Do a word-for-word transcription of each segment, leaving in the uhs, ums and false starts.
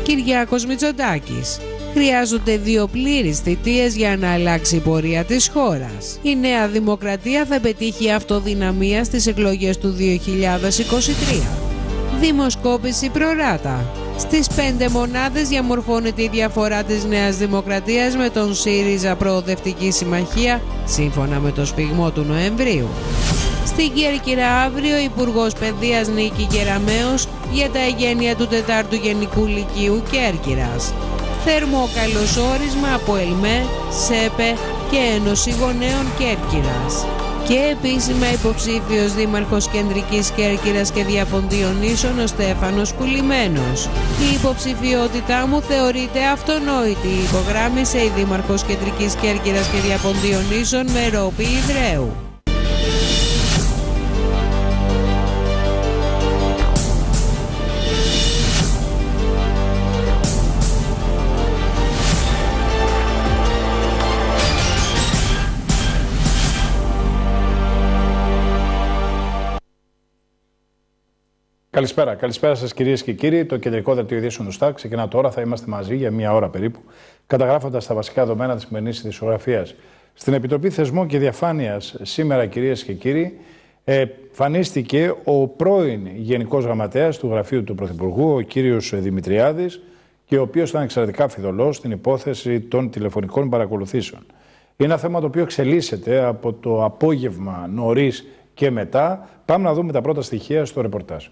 Κυριάκος Μητσοτάκης. Χρειάζονται δύο πλήρεις θητείες για να αλλάξει η πορεία της χώρας. Η Νέα Δημοκρατία θα πετύχει αυτοδυναμία στις εκλογές του δύο χιλιάδες είκοσι τρία. Δημοσκόπηση προράτα. Στις πέντε μονάδες διαμορφώνεται η διαφορά της Νέας Δημοκρατίας με τον ΣΥΡΙΖΑ Προοδευτική Συμμαχία, σύμφωνα με το σφιγμό του Νοεμβρίου. Στην Κέρκυρα αύριο Υπουργός Παιδείας Νίκη Κεραμέως για τα εγγένεια του τετάρτου Γενικού Λυκείου Κέρκυρας. Θερμό καλωσόρισμα από ΕΛΜΕ, ΣΕΠΕ και Ένωση Γονέων Κέρκυρας. Και επίσημα υποψήφιος δήμαρχος Κεντρικής Κέρκυρας και Διαφοντίων Νήσων ο Στέφανος Πουλημένος. Η υποψηφιότητά μου θεωρείται αυτονόητη, υπογράμμισε η δήμαρχος Κεντρικής Κέρκυρας και Διαφοντίων Νήσων Μερόπη Ιδρέου. Καλησπέρα. Καλησπέρα σας κυρίες και κύριοι. Το κεντρικό δελτίο ειδήσεων του ΣΤΑΚ ξεκινά τώρα. Θα είμαστε μαζί για μία ώρα περίπου, καταγράφοντας τα βασικά δεδομένα της σημερινής ειδησιογραφίας. Στην Επιτροπή Θεσμών και Διαφάνειας σήμερα, κυρίες και κύριοι, εμφανίστηκε ο πρώην Γενικός Γραμματέας του Γραφείου του Πρωθυπουργού, ο κύριος Δημητριάδης, και ο οποίος ήταν εξαιρετικά φιδωλός στην υπόθεση των τηλεφωνικών παρακολουθήσεων. Είναι ένα θέμα το οποίο εξελίσσεται από το απόγευμα νωρίς και μετά. Πάμε να δούμε τα πρώτα στοιχεία στο ρεπορτάζ.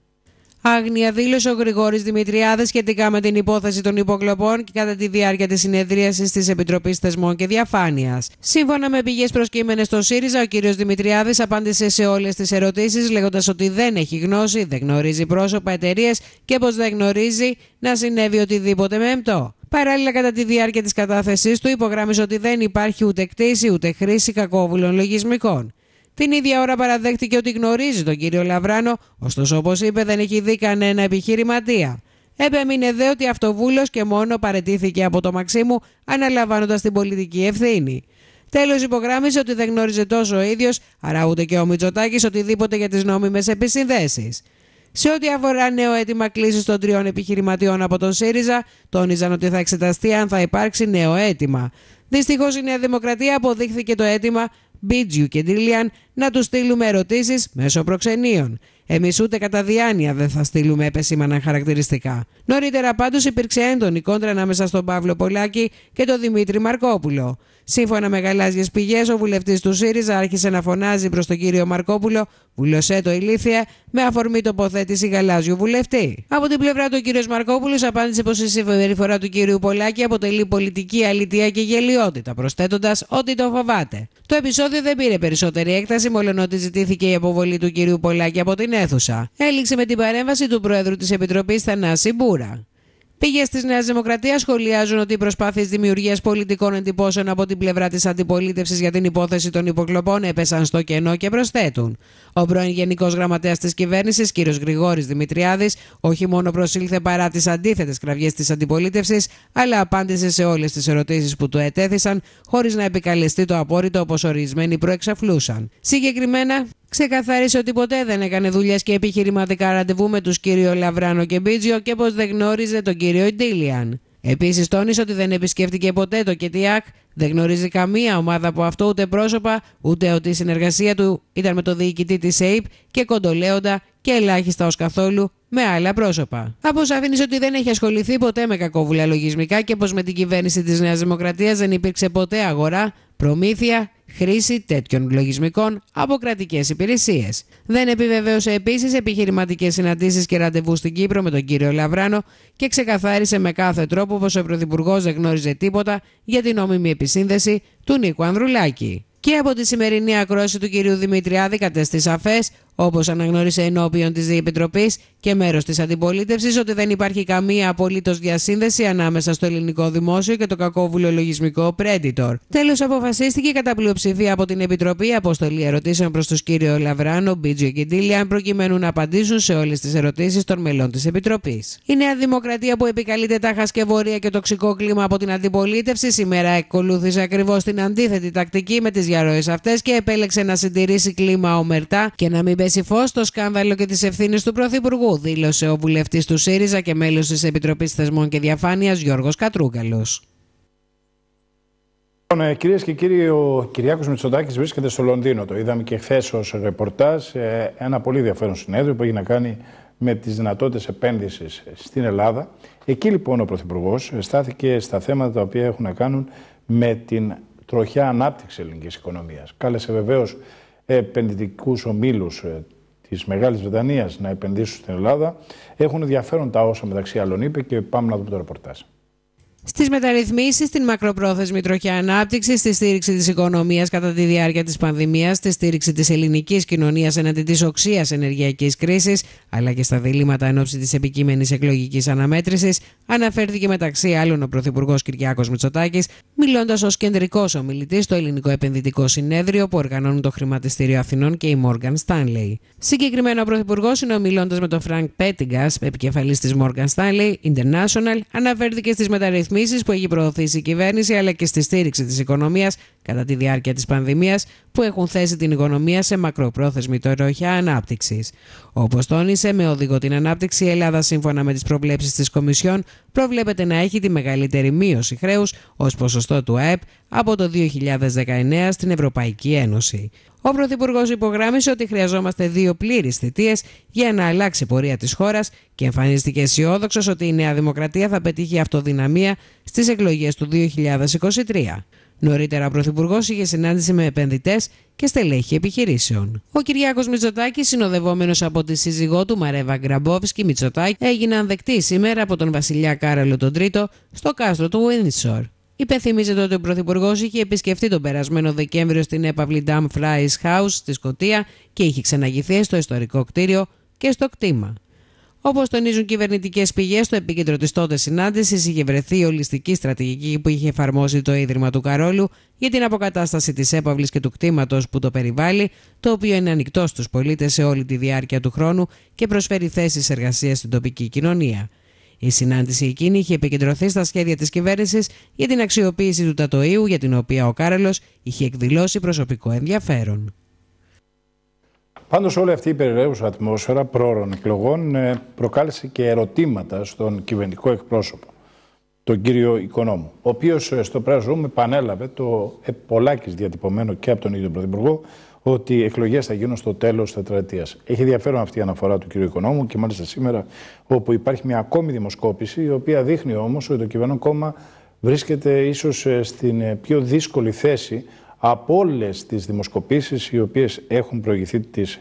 Άγνοια δήλωσε ο Γρηγόρης Δημητριάδης σχετικά με την υπόθεση των υποκλοπών και κατά τη διάρκεια της συνεδρίασης της Επιτροπής Θεσμών και Διαφάνειας. Σύμφωνα με πηγές προσκύμενες στο ΣΥΡΙΖΑ, ο κ. Δημητριάδης απάντησε σε όλες τις ερωτήσεις λέγοντας ότι δεν έχει γνώση, δεν γνωρίζει πρόσωπα, εταιρείες και πως δεν γνωρίζει να συνέβη οτιδήποτε με ΕΜΤΟ. Παράλληλα, κατά τη διάρκεια της κατάθεσής του, υπογράμμισε ότι δεν υπάρχει ούτε κτήση ούτε χρήση κακόβουλων λογισμικών. Την ίδια ώρα παραδέχτηκε ότι γνωρίζει τον κύριο Λαβράνο, ωστόσο, όπως είπε, δεν έχει δει κανένα επιχειρηματία. Επέμεινε δε ότι αυτοβούλος και μόνο παραιτήθηκε από το Μαξίμου, αναλαμβάνοντας την πολιτική ευθύνη. Τέλος, υπογράμμισε ότι δεν γνώριζε τόσο ο ίδιος, άρα ούτε και ο Μητσοτάκης, οτιδήποτε για τις νόμιμες επισυνδέσεις. Σε ό,τι αφορά νέο αίτημα κλήσης των τριών επιχειρηματιών από τον ΣΥΡΙΖΑ, τόνιζαν ότι θα εξεταστεί αν θα υπάρξει νέο αίτημα. Δυστυχώς, η Νέα Δημοκρατία αποδείχθηκε το αίτημα Μπίτζιου και Ντίλιαν να του στείλουμε ερωτήσεις μέσω προξενείων. Εμείς ούτε κατά διάνοια δεν θα στείλουμε, επεσήμαναν χαρακτηριστικά. Νωρίτερα πάντως υπήρξε έντονη κόντρα ανάμεσα στον Παύλο Πολάκη και τον Δημήτρη Μαρκόπουλο. Σύμφωνα με γαλάζιες πηγές, ο βουλευτής του ΣΥΡΙΖΑ άρχισε να φωνάζει προς τον κύριο Μαρκόπουλο «Βουλωσέ το ηλίθιε» με αφορμή τοποθέτηση γαλάζιου βουλευτή. Από την πλευρά του, ο κύριος Μαρκόπουλος απάντησε πως η συμπεριφορά του κύριου Πολάκη αποτελεί πολιτική αλητεία και γελιότητα, προσθέτοντας ότι το φοβάται. Το επεισόδιο δεν πήρε περισσότερη έκταση, μόλον ζητήθηκε η αποβολή του κυρίου Πολάκη από την αίθουσα. Έληξε με την παρέμβαση του Προέδρου της Επιτροπής, Θανάση Μπούρα. Πηγές της Νέας Δημοκρατίας σχολιάζουν ότι οι προσπάθειες δημιουργίας πολιτικών εντυπώσεων από την πλευρά της αντιπολίτευσης για την υπόθεση των υποκλοπών έπεσαν στο κενό και προσθέτουν. Ο πρώην Γενικός Γραμματέας της Κυβέρνησης, κ. Γρηγόρης Δημητριάδης, όχι μόνο προσήλθε παρά τις αντίθετες κραυγές της αντιπολίτευσης, αλλά απάντησε σε όλες τις ερωτήσεις που του ετέθησαν, χωρίς να επικαλεστεί το απόρριτο όπως ορισμένοι προεξαφλούσαν. Συγκεκριμένα, ξεκαθάρισε ότι ποτέ δεν έκανε δουλειές και επιχειρηματικά ραντεβού με τους κύριο Λαβράνο και Μπίτζιο και πως δεν γνώριζε τον κύριο Ντίλιαν. Επίσης, τόνισε ότι δεν επισκέφτηκε ποτέ το ΚΕΤΙΑΚ, δεν γνωρίζει καμία ομάδα από αυτό, ούτε πρόσωπα, ούτε ότι η συνεργασία του ήταν με το διοικητή της ΕΙΠ και κοντολέοντα και ελάχιστα ως καθόλου με άλλα πρόσωπα. Αποσαφήνισε ότι δεν έχει ασχοληθεί ποτέ με κακόβουλα λογισμικά και πως με την κυβέρνηση της Νέας Δημοκρατίας δεν υπήρξε ποτέ αγορά, προμήθεια, χρήση τέτοιων λογισμικών από κρατικές υπηρεσίες. Δεν επιβεβαίωσε επίσης επιχειρηματικές συναντήσεις και ραντεβού στην Κύπρο με τον κύριο Λαβράνο και ξεκαθάρισε με κάθε τρόπο πως ο Πρωθυπουργός δεν γνώριζε τίποτα για την νόμιμη επισύνδεση του Νίκου Ανδρουλάκη. Και από τη σημερινή ακρόαση του κυρίου Δημητριάδη κατέστη σαφές, όπως αναγνώρισε ενώπιον της Επιτροπής και μέρος της αντιπολίτευσης, ότι δεν υπάρχει καμία απολύτως διασύνδεση ανάμεσα στο ελληνικό δημόσιο και το κακόβουλο λογισμικό Predator. Τέλος, αποφασίστηκε κατά πλειοψηφία από την Επιτροπή αποστολή ερωτήσεων προς τους κύριο Λαβράνο, Μπίτζιο και Ντίλιαν, προκειμένου να απαντήσουν σε όλες τις ερωτήσεις των μελών της Επιτροπής. Η Νέα Δημοκρατία, που επικαλείται τα χασκευωρία και τοξικό κλίμα από την αντιπολίτευση, σήμερα ακολούθησε ακριβώς την αντίθετη τακτική με τις διαρροές αυτές και επέλεξε να συντηρήσει κλίμα ομερτά και να μην πέσει φως στο σκάνδαλο και τις ευθύνες του Πρωθυπουργού, δήλωσε ο βουλευτής του ΣΥΡΙΖΑ και μέλος της Επιτροπής Θεσμών και Διαφάνειας Γιώργος Κατρούγκαλος. Λοιπόν, κυρίες και κύριοι, ο Κυριάκος Μητσοτάκης βρίσκεται στο Λονδίνο. Το είδαμε και χθες ως ρεπορτάζ. Ένα πολύ ενδιαφέρον συνέδριο που έχει να κάνει με τις δυνατότητες επένδυσης στην Ελλάδα. Εκεί λοιπόν ο Πρωθυπουργός στάθηκε στα θέματα τα οποία έχουν να κάνουν με την τροχιά ανάπτυξη ελληνικής οικονομίας. Κάλεσε βεβαίως επενδυτικούς ομίλους της Μεγάλης Βρετανίας να επενδύσουν στην Ελλάδα. Έχουν ενδιαφέρον τα όσα μεταξύ άλλων είπε και πάμε να δούμε το ρεπορτάζ. Στις μεταρρυθμίσεις, στην μακροπρόθεσμη τροχιά ανάπτυξη, στη στήριξη της οικονομίας κατά τη διάρκεια της πανδημίας, στη στήριξη της ελληνικής κοινωνίας εναντί της οξείας ενεργειακής κρίσης, αλλά και στα διλήμματα εν ώψη της επικείμενης εκλογικής αναμέτρησης, αναφέρθηκε μεταξύ άλλων ο Πρωθυπουργός Κυριάκος Μητσοτάκης, μιλώντας ως κεντρικός ομιλητής στο Ελληνικό Επενδυτικό Συνέδριο που οργανώνουν το Χρηματιστήριο Αθηνών και η Morgan Stanley. Συγκεκριμένα, ο Πρωθυπουργός, συνομιλώντας με τον Φρανκ Πέτιγκας, επικεφαλής της Morgan Stanley International, αναφέρθηκε στις μεταρρυθμίσεις που έχει προωθήσει η κυβέρνηση αλλά και στη στήριξη της οικονομίας κατά τη διάρκεια της πανδημίας που έχουν θέσει την οικονομία σε μακροπρόθεσμη τροχιά ανάπτυξης. Όπως τόνισε, με οδηγό την ανάπτυξη, η Ελλάδα, σύμφωνα με τις προβλέψεις της Κομισιόν, προβλέπεται να έχει τη μεγαλύτερη μείωση χρέους ως ποσοστό του ΑΕΠ από το δύο χιλιάδες δεκαεννέα στην Ευρωπαϊκή Ένωση. Ο Πρωθυπουργός υπογράμμισε ότι χρειαζόμαστε δύο πλήρεις θητείες για να αλλάξει η πορεία της χώρας και εμφανίστηκε αισιόδοξος ότι η Νέα Δημοκρατία θα πετύχει αυτοδυναμία στις εκλογές του δύο χιλιάδες είκοσι τρία. Νωρίτερα, ο Πρωθυπουργός είχε συνάντηση με επενδυτές και στελέχη επιχειρήσεων. Ο Κυριάκος Μητσοτάκης, συνοδευόμενος από τη σύζυγό του Μαρέβα Γκραμπόφσκι Μητσοτάκη, έγιναν δεκτοί σήμερα από τον βασιλιά Κάρολο τον Τρίτο στο κάστρο του Windsor. Υπενθυμίζεται ότι ο Πρωθυπουργός είχε επισκεφτεί τον περασμένο Δεκέμβριο στην έπαυλη Dumfries House στη Σκωτία και είχε ξεναγηθεί στο ιστορικό κτίριο και στο κτήμα. Όπως τονίζουν κυβερνητικές πηγές, στο επίκεντρο της τότε συνάντησης είχε βρεθεί η ολιστική στρατηγική που είχε εφαρμόσει το Ίδρυμα του Καρόλου για την αποκατάσταση της έπαυλης και του κτήματος που το περιβάλλει, το οποίο είναι ανοιχτό στους πολίτες σε όλη τη διάρκεια του χρόνου και προσφέρει θέσεις εργασίας στην τοπική κοινωνία. Η συνάντηση εκείνη είχε επικεντρωθεί στα σχέδια της κυβέρνησης για την αξιοποίηση του Τατοίου, για την οποία ο Κάρολος είχε εκδηλώσει προσωπικό ενδιαφέρον. Πάντως, όλη αυτή η περιραίουσα ατμόσφαιρα πρόωρων εκλογών προκάλεσε και ερωτήματα στον κυβερνητικό εκπρόσωπο, τον κύριο Οικονόμου, ο οποίος στο Press Room επανέλαβε το πολλάκις διατυπωμένο και από τον ίδιο Πρωθυπουργό ότι οι εκλογές θα γίνουν στο τέλος της τετραετίας. Έχει ενδιαφέρον αυτή η αναφορά του κ. Οικονόμου και μάλιστα σήμερα, όπου υπάρχει μια ακόμη δημοσκόπηση, η οποία δείχνει όμως ότι το κυβερνών κόμμα βρίσκεται ίσως στην πιο δύσκολη θέση από όλες τις δημοσκοπήσεις οι οποίες έχουν προηγηθεί τις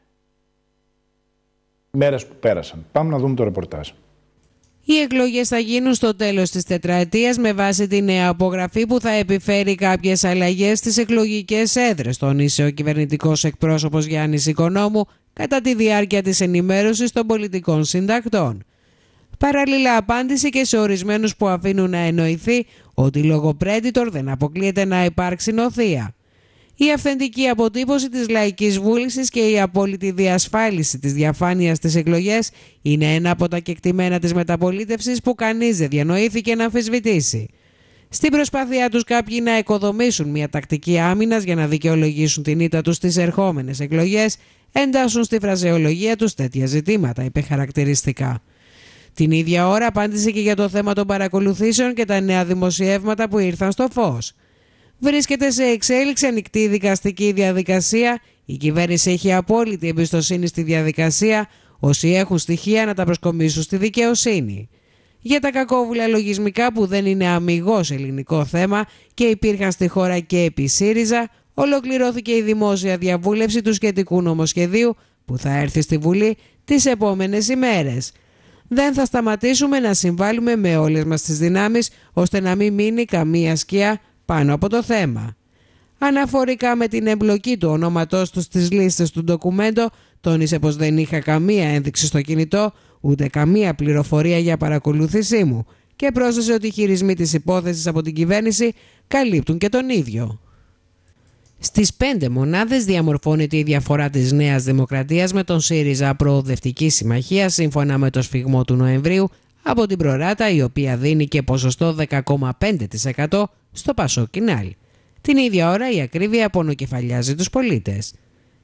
μέρες που πέρασαν. Πάμε να δούμε το ρεπορτάζ. Οι εκλογές θα γίνουν στο τέλος της τετραετίας με βάση τη νέα απογραφή που θα επιφέρει κάποιες αλλαγές στις εκλογικές έδρες, τόνισε ο κυβερνητικός εκπρόσωπος Γιάννης Οικονόμου κατά τη διάρκεια της ενημέρωσης των πολιτικών συντακτών. Παράλληλα, απάντησε και σε ορισμένους που αφήνουν να εννοηθεί ότι λόγω Predator δεν αποκλείεται να υπάρξει νοθεία. Η αυθεντική αποτύπωση της λαϊκής βούλησης και η απόλυτη διασφάλιση της διαφάνειας στις εκλογές είναι ένα από τα κεκτημένα της μεταπολίτευσης που κανείς δεν διανοήθηκε να αμφισβητήσει. Στην προσπάθειά τους κάποιοι να οικοδομήσουν μια τακτική άμυνας για να δικαιολογήσουν την ήττα τους στις ερχόμενες εκλογές, εντάσσουν στη φρασεολογία τους τέτοια ζητήματα, είπε χαρακτηριστικά. Την ίδια ώρα απάντησε και για το θέμα των παρακολουθήσεων και τα νέα δημοσιεύματα που ήρθαν στο φως. Βρίσκεται σε εξέλιξη ανοιχτή δικαστική διαδικασία. Η κυβέρνηση έχει απόλυτη εμπιστοσύνη στη διαδικασία. Όσοι έχουν στοιχεία να τα προσκομίσουν στη δικαιοσύνη. Για τα κακόβουλα λογισμικά που δεν είναι αμιγώς ελληνικό θέμα και υπήρχαν στη χώρα και επί ΣΥΡΙΖΑ, ολοκληρώθηκε η δημόσια διαβούλευση του σχετικού νομοσχεδίου που θα έρθει στη Βουλή τις επόμενες ημέρες. Δεν θα σταματήσουμε να συμβάλλουμε με όλες μας τις δυνάμεις ώστε να μην μείνει καμία σκιά πάνω από το θέμα. Αναφορικά με την εμπλοκή του ονόματός του στις λίστες του ντοκουμέντο, τόνισε πως δεν είχα καμία ένδειξη στο κινητό, ούτε καμία πληροφορία για παρακολούθησή μου και πρόσθεσε ότι οι χειρισμοί της υπόθεσης από την κυβέρνηση καλύπτουν και τον ίδιο. Στις πέντε μονάδες διαμορφώνεται η διαφορά της Νέας Δημοκρατίας με τον ΣΥΡΙΖΑ Προοδευτική Συμμαχία σύμφωνα με το σφιγμό του Νοεμβρίου από την Προράτα, η οποία δίνει και ποσοστό δέκα κόμμα πέντε τοις εκατό στο Πασόκ Κινάλ. Την ίδια ώρα η ακρίβεια απονοκεφαλιάζει τους πολίτες.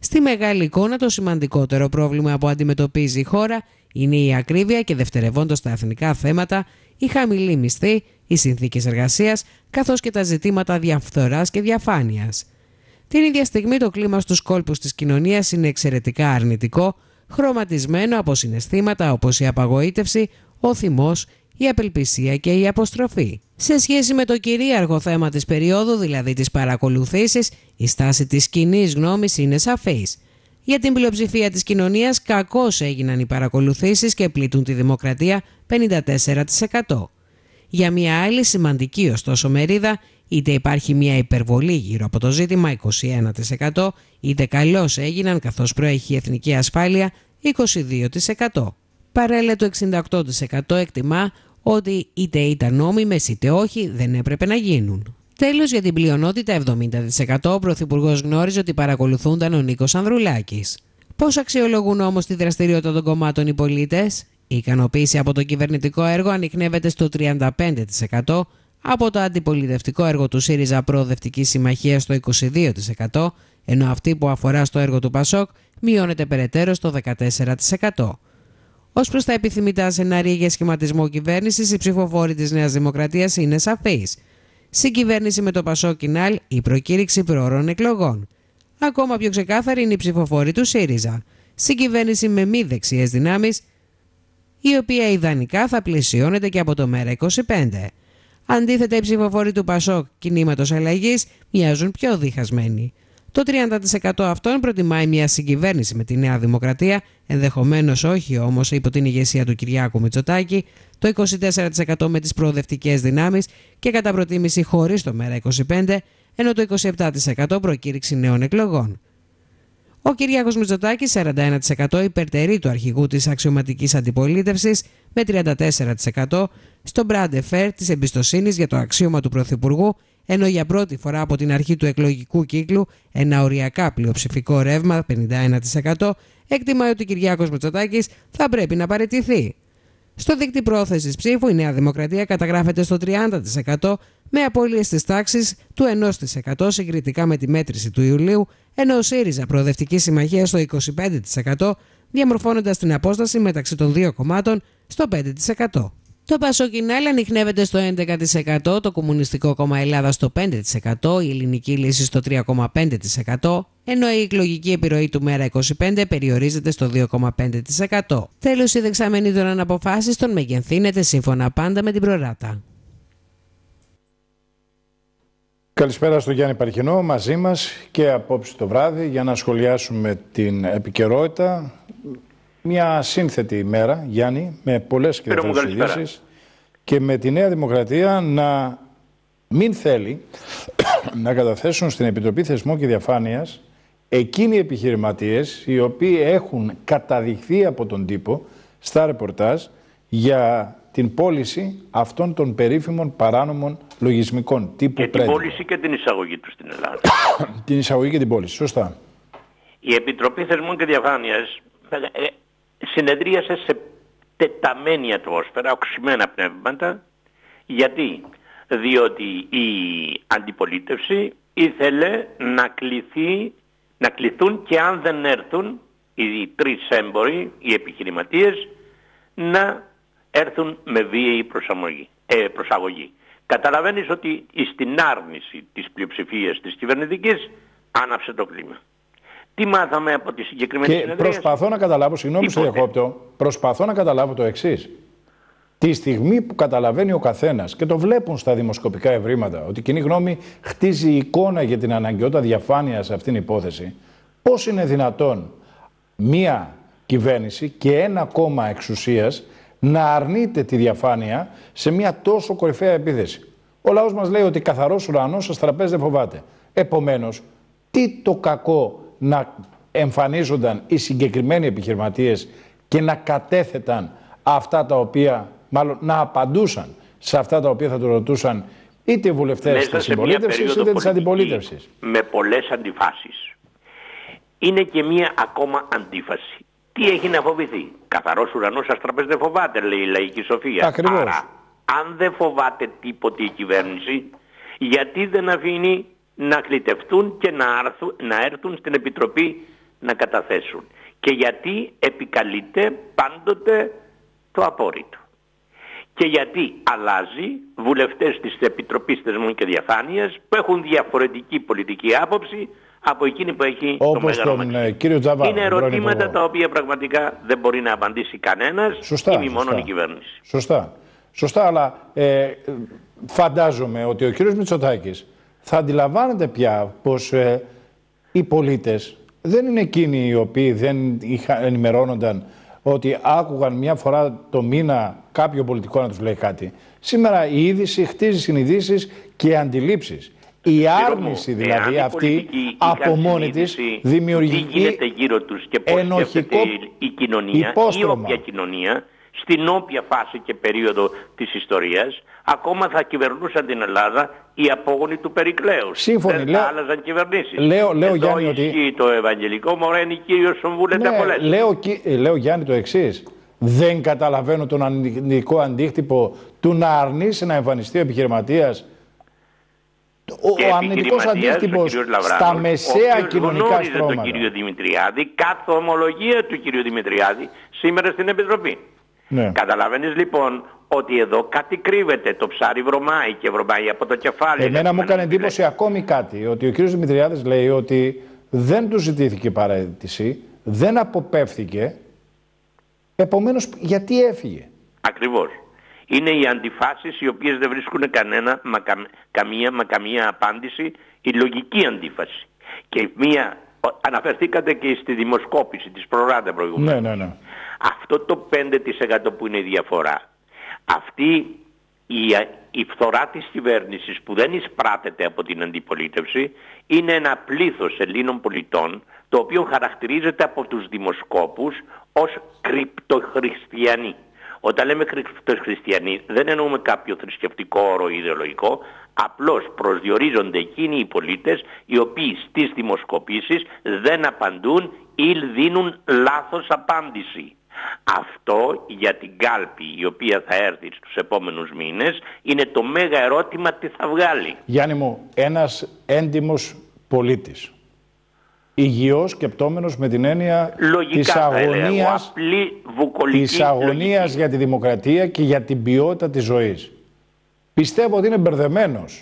Στη μεγάλη εικόνα, το σημαντικότερο πρόβλημα που αντιμετωπίζει η χώρα είναι η ακρίβεια και δευτερευόντως τα εθνικά θέματα, η χαμηλή μισθή, οι συνθήκες εργασίας, καθώς και τα ζητήματα διαφθοράς και διαφάνειας. Την ίδια στιγμή, το κλίμα στους κόλπους της κοινωνίας είναι εξαιρετικά αρνητικό, χρωματισμένο από συναισθήματα όπως η απαγοήτευση, ο θυμός, η απελπισία και η αποστροφή. Σε σχέση με το κυρίαρχο θέμα της περίοδου, δηλαδή τις παρακολουθήσεις, η στάση της κοινής γνώμης είναι σαφής. Για την πλειοψηφία της κοινωνίας, κακώς έγιναν οι παρακολουθήσεις και πλήττουν τη δημοκρατία πενήντα τέσσερα τοις εκατό. Για μια άλλη σημαντική ωστόσο μερίδα, είτε υπάρχει μια υπερβολή γύρω από το ζήτημα είκοσι ένα τοις εκατό, είτε καλώς έγιναν καθώς προέχει η εθνική ασφάλεια είκοσι δύο τοις εκατό. Παράλληλα, το εξήντα οκτώ τοις εκατό εκτιμά ότι είτε ήταν νόμιμες είτε όχι δεν έπρεπε να γίνουν. Τέλος, για την πλειονότητα εβδομήντα τοις εκατό ο Πρωθυπουργός γνώριζε ότι παρακολουθούνταν ο Νίκος Ανδρουλάκης. Πώς αξιολογούν όμως τη δραστηριότητα των κομμάτων οι πολίτες? Η ικανοποίηση από το κυβερνητικό έργο ανιχνεύεται στο τριάντα πέντε τοις εκατό, από το αντιπολιτευτικό έργο του ΣΥΡΙΖΑ Προοδευτικής Συμμαχίας στο είκοσι δύο τοις εκατό, ενώ αυτή που αφορά στο έργο του ΠΑΣΟΚ μειώνεται περαιτέρω στο δεκατέσσερα τοις εκατό. Ως προς τα επιθυμητά σενάρια για σχηματισμό κυβέρνησης, οι ψηφοφόροι της Νέας Δημοκρατίας είναι σαφείς. Συγκυβέρνηση με το ΠΑΣΟΚ-Κινάλ ή προκήρυξη προώρων εκλογών. Ακόμα πιο ξεκάθαρη είναι η ψηφοφόροι του ΣΥΡΙΖΑ. Συγκυβέρνηση με μη δεξιές δυνάμεις, η οποία ιδανικά θα πλαισιώνεται και από το ΜΕΡΑ είκοσι πέντε. Αντίθετα, οι ψηφοφόροι του ΠΑΣΟΚ Κινήματος Αλλαγής μοιάζουν πιο διχασμένοι. Το τριάντα τοις εκατό αυτών προτιμάει μια συγκυβέρνηση με τη Νέα Δημοκρατία, ενδεχομένως όχι όμως υπό την ηγεσία του Κυριάκου Μητσοτάκη, το είκοσι τέσσερα τοις εκατό με τις προοδευτικές δυνάμεις και κατά προτίμηση χωρίς το ΜΕΡΑ είκοσι πέντε, ενώ το είκοσι επτά τοις εκατό προκήρυξη νέων εκλογών. Ο Κυριάκος Μητσοτάκης, σαράντα ένα τοις εκατό υπερτερεί του αρχηγού της αξιωματικής αντιπολίτευσης, με τριάντα τέσσερα τοις εκατό στο μπράντε φερ της εμπιστοσύνης για το αξίωμα του Πρωθυπουργού, ενώ για πρώτη φορά από την αρχή του εκλογικού κύκλου ένα οριακά πλειοψηφικό ρεύμα, πενήντα ένα τοις εκατό, εκτιμάει ότι ο Κυριάκος Μητσοτάκης θα πρέπει να παραιτηθεί. Στο δείκτη πρόθεσης ψήφου, η Νέα Δημοκρατία καταγράφεται στο τριάντα τοις εκατό με απώλειες της τάξης του ενός τοις εκατό συγκριτικά με τη μέτρηση του Ιουλίου, ενώ ο ΣΥΡΙΖΑ Προοδευτική Συμμαχία στο είκοσι πέντε τοις εκατό, διαμορφώνοντας την απόσταση μεταξύ των δύο κομμάτων στο πέντε τοις εκατό. Το ΠΑΣΟΚ-Κινάλ ανιχνεύεται στο έντεκα τοις εκατό, το Κομμουνιστικό Κόμμα Ελλάδα στο πέντε τοις εκατό, η Ελληνική Λύση στο τρία κόμμα πέντε τοις εκατό, ενώ η εκλογική επιρροή του ΜΕΡΑ είκοσι πέντε περιορίζεται στο δύο κόμμα πέντε τοις εκατό. Τέλος, η δεξαμενή των αναποφάσιστων μεγενθύνεται σύμφωνα πάντα με την προράτα. Καλησπέρα στο Γιάννη Παρχινό, μαζί μας και απόψε το βράδυ για να σχολιάσουμε την επικαιρότητα. Μια σύνθετη ημέρα, Γιάννη, με πολλές και διαφορετικές ειδήσεις και με τη Νέα Δημοκρατία να μην θέλει να καταθέσουν στην Επιτροπή Θεσμών και Διαφάνειας εκείνοι οι επιχειρηματίες οι οποίοι έχουν καταδειχθεί από τον τύπο στα ρεπορτάζ για την πώληση αυτών των περίφημων παράνομων λογισμικών τύπου και την πώληση και την εισαγωγή του στην Ελλάδα. Την εισαγωγή και την πώληση, σωστά. Η Επιτροπή Θεσμών και Διαφάνειας συνεδρίασε σε τεταμένη ατμόσφαιρα, οξυμένα πνεύματα. Γιατί? Διότι η αντιπολίτευση ήθελε να, κληθεί, να κληθούν και αν δεν έρθουν οι τρεις έμποροι, οι επιχειρηματίες, να έρθουν με βίαιη προσαγωγή. Ε, προσαγωγή. Καταλαβαίνεις ότι στην άρνηση της πλειοψηφίας της κυβερνητικής άναψε το κλίμα. Τι μάθαμε από τη συγκεκριμένη και συνεδρία? Προσπαθώ να καταλάβω, συγγνώμη σε διακόπτω, προσπαθώ να καταλάβω το εξής. Τη στιγμή που καταλαβαίνει ο καθένας και το βλέπουν στα δημοσκοπικά ευρήματα ότι η κοινή γνώμη χτίζει εικόνα για την αναγκαιότητα διαφάνειας σε αυτήν την υπόθεση, πώς είναι δυνατόν μία κυβέρνηση και ένα κόμμα εξουσίας να αρνείται τη διαφάνεια σε μια τόσο κορυφαία επίθεση? Ο λαός μας λέει ότι καθαρός ουρανός σας τραπέζι δεν φοβάται. Επομένως, τι το κακό να εμφανίζονταν οι συγκεκριμένοι επιχειρηματίες και να κατέθεταν αυτά τα οποία, μάλλον να απαντούσαν σε αυτά τα οποία θα του ρωτούσαν είτε οι βουλευτές της συμπολίτευσης είτε της αντιπολίτευσης. Με πολλές αντιφάσεις. Είναι και μία ακόμα αντίφαση. Τι έχει να φοβηθεί? Καθαρός ουρανός σας τραπέζι δεν φοβάται, λέει η λαϊκή σοφία. Ακριβώς. Άρα, αν δεν φοβάται τίποτε η κυβέρνηση, γιατί δεν αφήνει να κλητευτούν και να, άρθουν, να έρθουν στην Επιτροπή να καταθέσουν. Και γιατί επικαλείται πάντοτε το απόρριτο. Και γιατί αλλάζει βουλευτές της Επιτροπής Θεσμών και Διαφάνειας που έχουν διαφορετική πολιτική άποψη από εκείνη που έχει όπως το Μέγαρο τον Μαξίμου. κύριο Τζαβάρο. Είναι ερωτήματα τα οποία πραγματικά δεν μπορεί να απαντήσει κανένας ή μη μόνο η κυβέρνηση. Σωστά. Σωστά, αλλά ε, φαντάζομαι ότι ο κύριος Μητσοτάκης θα αντιλαμβάνεται πια πως ε, οι πολίτες δεν είναι εκείνοι οι οποίοι δεν είχα, ενημερώνονταν ότι άκουγαν μια φορά το μήνα κάποιο πολιτικό να τους λέει κάτι. Σήμερα η είδηση χτίζει συνειδήσεις και αντιλήψεις. Η άρνηση δηλαδή αυτή από μόνη της δημιουργεί τι γίνεται γύρω τους και πώς σκέφτεται η κοινωνία, υπόστρωμα. Η όποια κοινωνία, στην όποια φάση και περίοδο της ιστορίας, ακόμα θα κυβερνούσαν την Ελλάδα οι απόγονοι του Περικλέους. Σύμφωνοι, δεν λέω, θα άλλαζαν κυβερνήσεις. Λέω, λέω Εδώ Γιάννη, ισχύει ότι... το Ευαγγελικό Μωρένι, Κύριος Συμβούλεται ναι, πολλές. Λέω, λέω Γιάννη το εξής. Δεν καταλαβαίνω τον αρνητικό αντίκτυπο του να αρνήσει να εμφανιστεί ο επιχειρηματίας. Ο, ο αρνητικός αντίκτυπος στα μεσαία κοινωνικά στρώματα. Τον κύριο Δημητριάδη, κάθε ομολογία του κύριου Δημητριάδη σήμερα στην Επιτροπή. Ναι. Καταλαβαίνεις λοιπόν ότι εδώ κάτι κρύβεται, το ψάρι βρωμάει και βρωμάει από το κεφάλι. Εμένα μου έκανε εντύπωση ακόμη κάτι, ότι ο κύριος Δημητριάδης λέει ότι δεν του ζητήθηκε παραίτηση, δεν αποπεύθηκε, επομένως γιατί έφυγε. Ακριβώς. Είναι οι αντιφάσεις οι οποίες δεν βρίσκουν κανένα, μα, κα, καμία, μα καμία απάντηση, η λογική αντίφαση. Και μία, αναφερθήκατε και στη δημοσκόπηση της Προράντα προηγουμένως. Ναι, ναι, ναι. Αυτό το πέντε τοις εκατό που είναι η διαφορά, αυτή η, η φθορά της κυβέρνησης που δεν εισπράτεται από την αντιπολίτευση, είναι ένα πλήθος Ελλήνων πολιτών, το οποίο χαρακτηρίζεται από τους δημοσκόπους ως κρυπτοχριστιανοί. Όταν λέμε χριστιανοί δεν εννοούμε κάποιο θρησκευτικό όρο ιδεολογικό, απλώς προσδιορίζονται εκείνοι οι πολίτες οι οποίοι στις δημοσκοπήσεις δεν απαντούν ή δίνουν λάθος απάντηση. Αυτό για την κάλπη η οποία θα έρθει στους επόμενους μήνες είναι το μέγα ερώτημα τι θα βγάλει. Γιάννη μου, ένας έντιμος πολίτης, υγιός σκεπτόμενος με την έννοια λογικά, της αγωνίας, απλή, της αγωνίας λογική. για τη δημοκρατία και για την ποιότητα της ζωής. Πιστεύω ότι είναι μπερδεμένος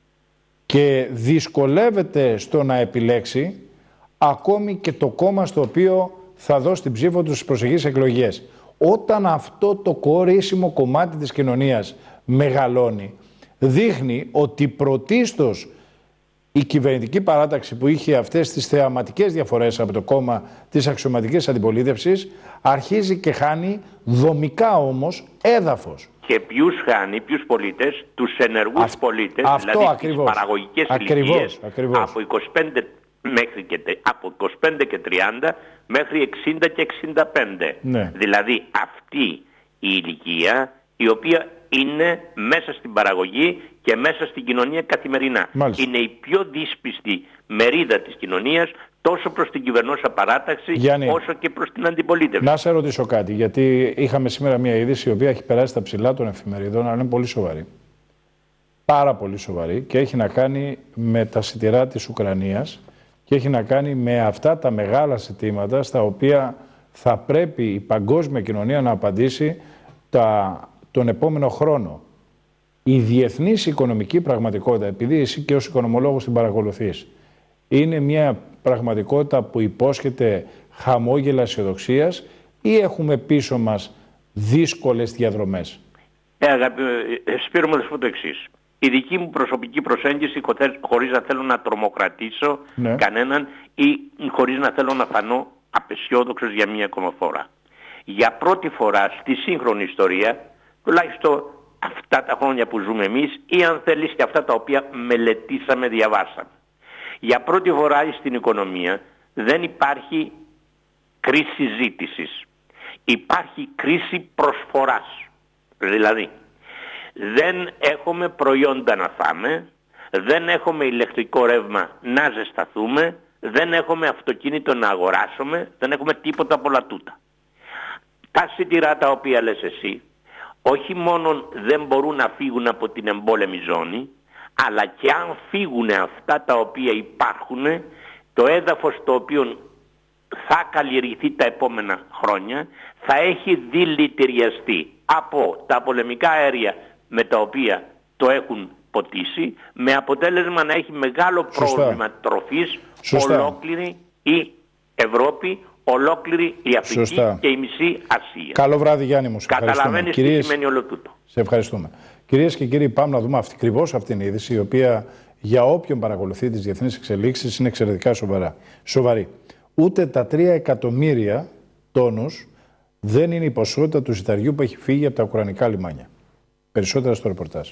και δυσκολεύεται στο να επιλέξει ακόμη και το κόμμα στο οποίο θα δώσει την ψήφο του στις προσεχείς εκλογές. Όταν αυτό το κορίσιμο κομμάτι της κοινωνίας μεγαλώνει, δείχνει ότι πρωτίστως η κυβερνητική παράταξη που είχε αυτές τις θεαματικές διαφορές από το κόμμα της αξιωματικής αντιπολίτευσης αρχίζει και χάνει δομικά όμως έδαφος. Και ποιους χάνει, ποιους πολίτες, τους ενεργούς Αυτ, πολίτες, αυτό δηλαδή ακριβώς, τις παραγωγικές ακριβώς, ηλικίες ακριβώς. από είκοσι πέντε, μέχρι και, από είκοσι πέντε και τριάντα μέχρι εξήντα και εξήντα πέντε. Ναι. Δηλαδή αυτή η ηλικία η οποία είναι μέσα στην παραγωγή και μέσα στην κοινωνία καθημερινά. Μάλιστα. Είναι η πιο δύσπιστη μερίδα της κοινωνίας τόσο προς την κυβερνώσα παράταξη Γιάννη, όσο και προς την αντιπολίτευση. Να σε ρωτήσω κάτι, γιατί είχαμε σήμερα μια είδηση η οποία έχει περάσει στα ψηλά των εφημερίδων, αλλά είναι πολύ σοβαρή. Πάρα πολύ σοβαρή και έχει να κάνει με τα σιτηρά της Ουκρανίας και έχει να κάνει με αυτά τα μεγάλα ζητήματα στα οποία θα πρέπει η παγκόσμια κοινωνία να απαντήσει τα, τον επόμενο χρόνο. Η διεθνής οικονομική πραγματικότητα, επειδή εσύ και ως οικονομολόγος την παρακολουθείς, είναι μια πραγματικότητα που υπόσχεται χαμόγελα αισιοδοξίας ή έχουμε πίσω μας δύσκολες διαδρομές? Ε, αγαπη, ε, Σπύρο μου, θα σου πω το εξής. Η δική μου προσωπική προσέγγιση, χωρίς να θέλω να τρομοκρατήσω ναι. κανέναν ή χωρίς να θέλω να φανώ απεσιόδοξος για μία ακόμα φορά. Για πρώτη φορά στη σύγχρονη ιστορία, τουλάχιστον αυτά τα χρόνια που ζούμε εμείς ή αν θέλεις και αυτά τα οποία μελετήσαμε, διαβάσαμε. Για πρώτη φορά στην οικονομία δεν υπάρχει κρίση ζήτησης. Υπάρχει κρίση προσφοράς. Δηλαδή, δεν έχουμε προϊόντα να φάμε, δεν έχουμε ηλεκτρικό ρεύμα να ζεσταθούμε, δεν έχουμε αυτοκίνητο να αγοράσουμε, δεν έχουμε τίποτα από όλα τούτα. Τα σιτηρά τα οποία λες εσύ, όχι μόνο δεν μπορούν να φύγουν από την εμπόλεμη ζώνη, αλλά και αν φύγουν αυτά τα οποία υπάρχουν, το έδαφος το οποίο θα καλλιεργηθεί τα επόμενα χρόνια, θα έχει δηλητηριαστεί από τα πολεμικά αέρια με τα οποία το έχουν ποτίσει, με αποτέλεσμα να έχει μεγάλο Σωστά. πρόβλημα τροφής Σωστά. ολόκληρη η Ευρώπη, ολόκληρη η Αφρική Σωστά. και η μισή Ασία. Καλό βράδυ, Γιάννη μου. Σε Καταλαβαίνεις τι Κυρίες... σημαίνει όλο τούτο. Σε ευχαριστούμε. Κυρίες και κύριοι, πάμε να δούμε ακριβώς αυτήν την είδηση, η οποία για όποιον παρακολουθεί τις διεθνείς εξελίξεις είναι εξαιρετικά σοβαρά. σοβαρή. Ούτε τα τρία εκατομμύρια τόνους δεν είναι η ποσότητα του σιταριού που έχει φύγει από τα ουκρανικά λιμάνια. Περισσότερα στο ρεπορτάζ.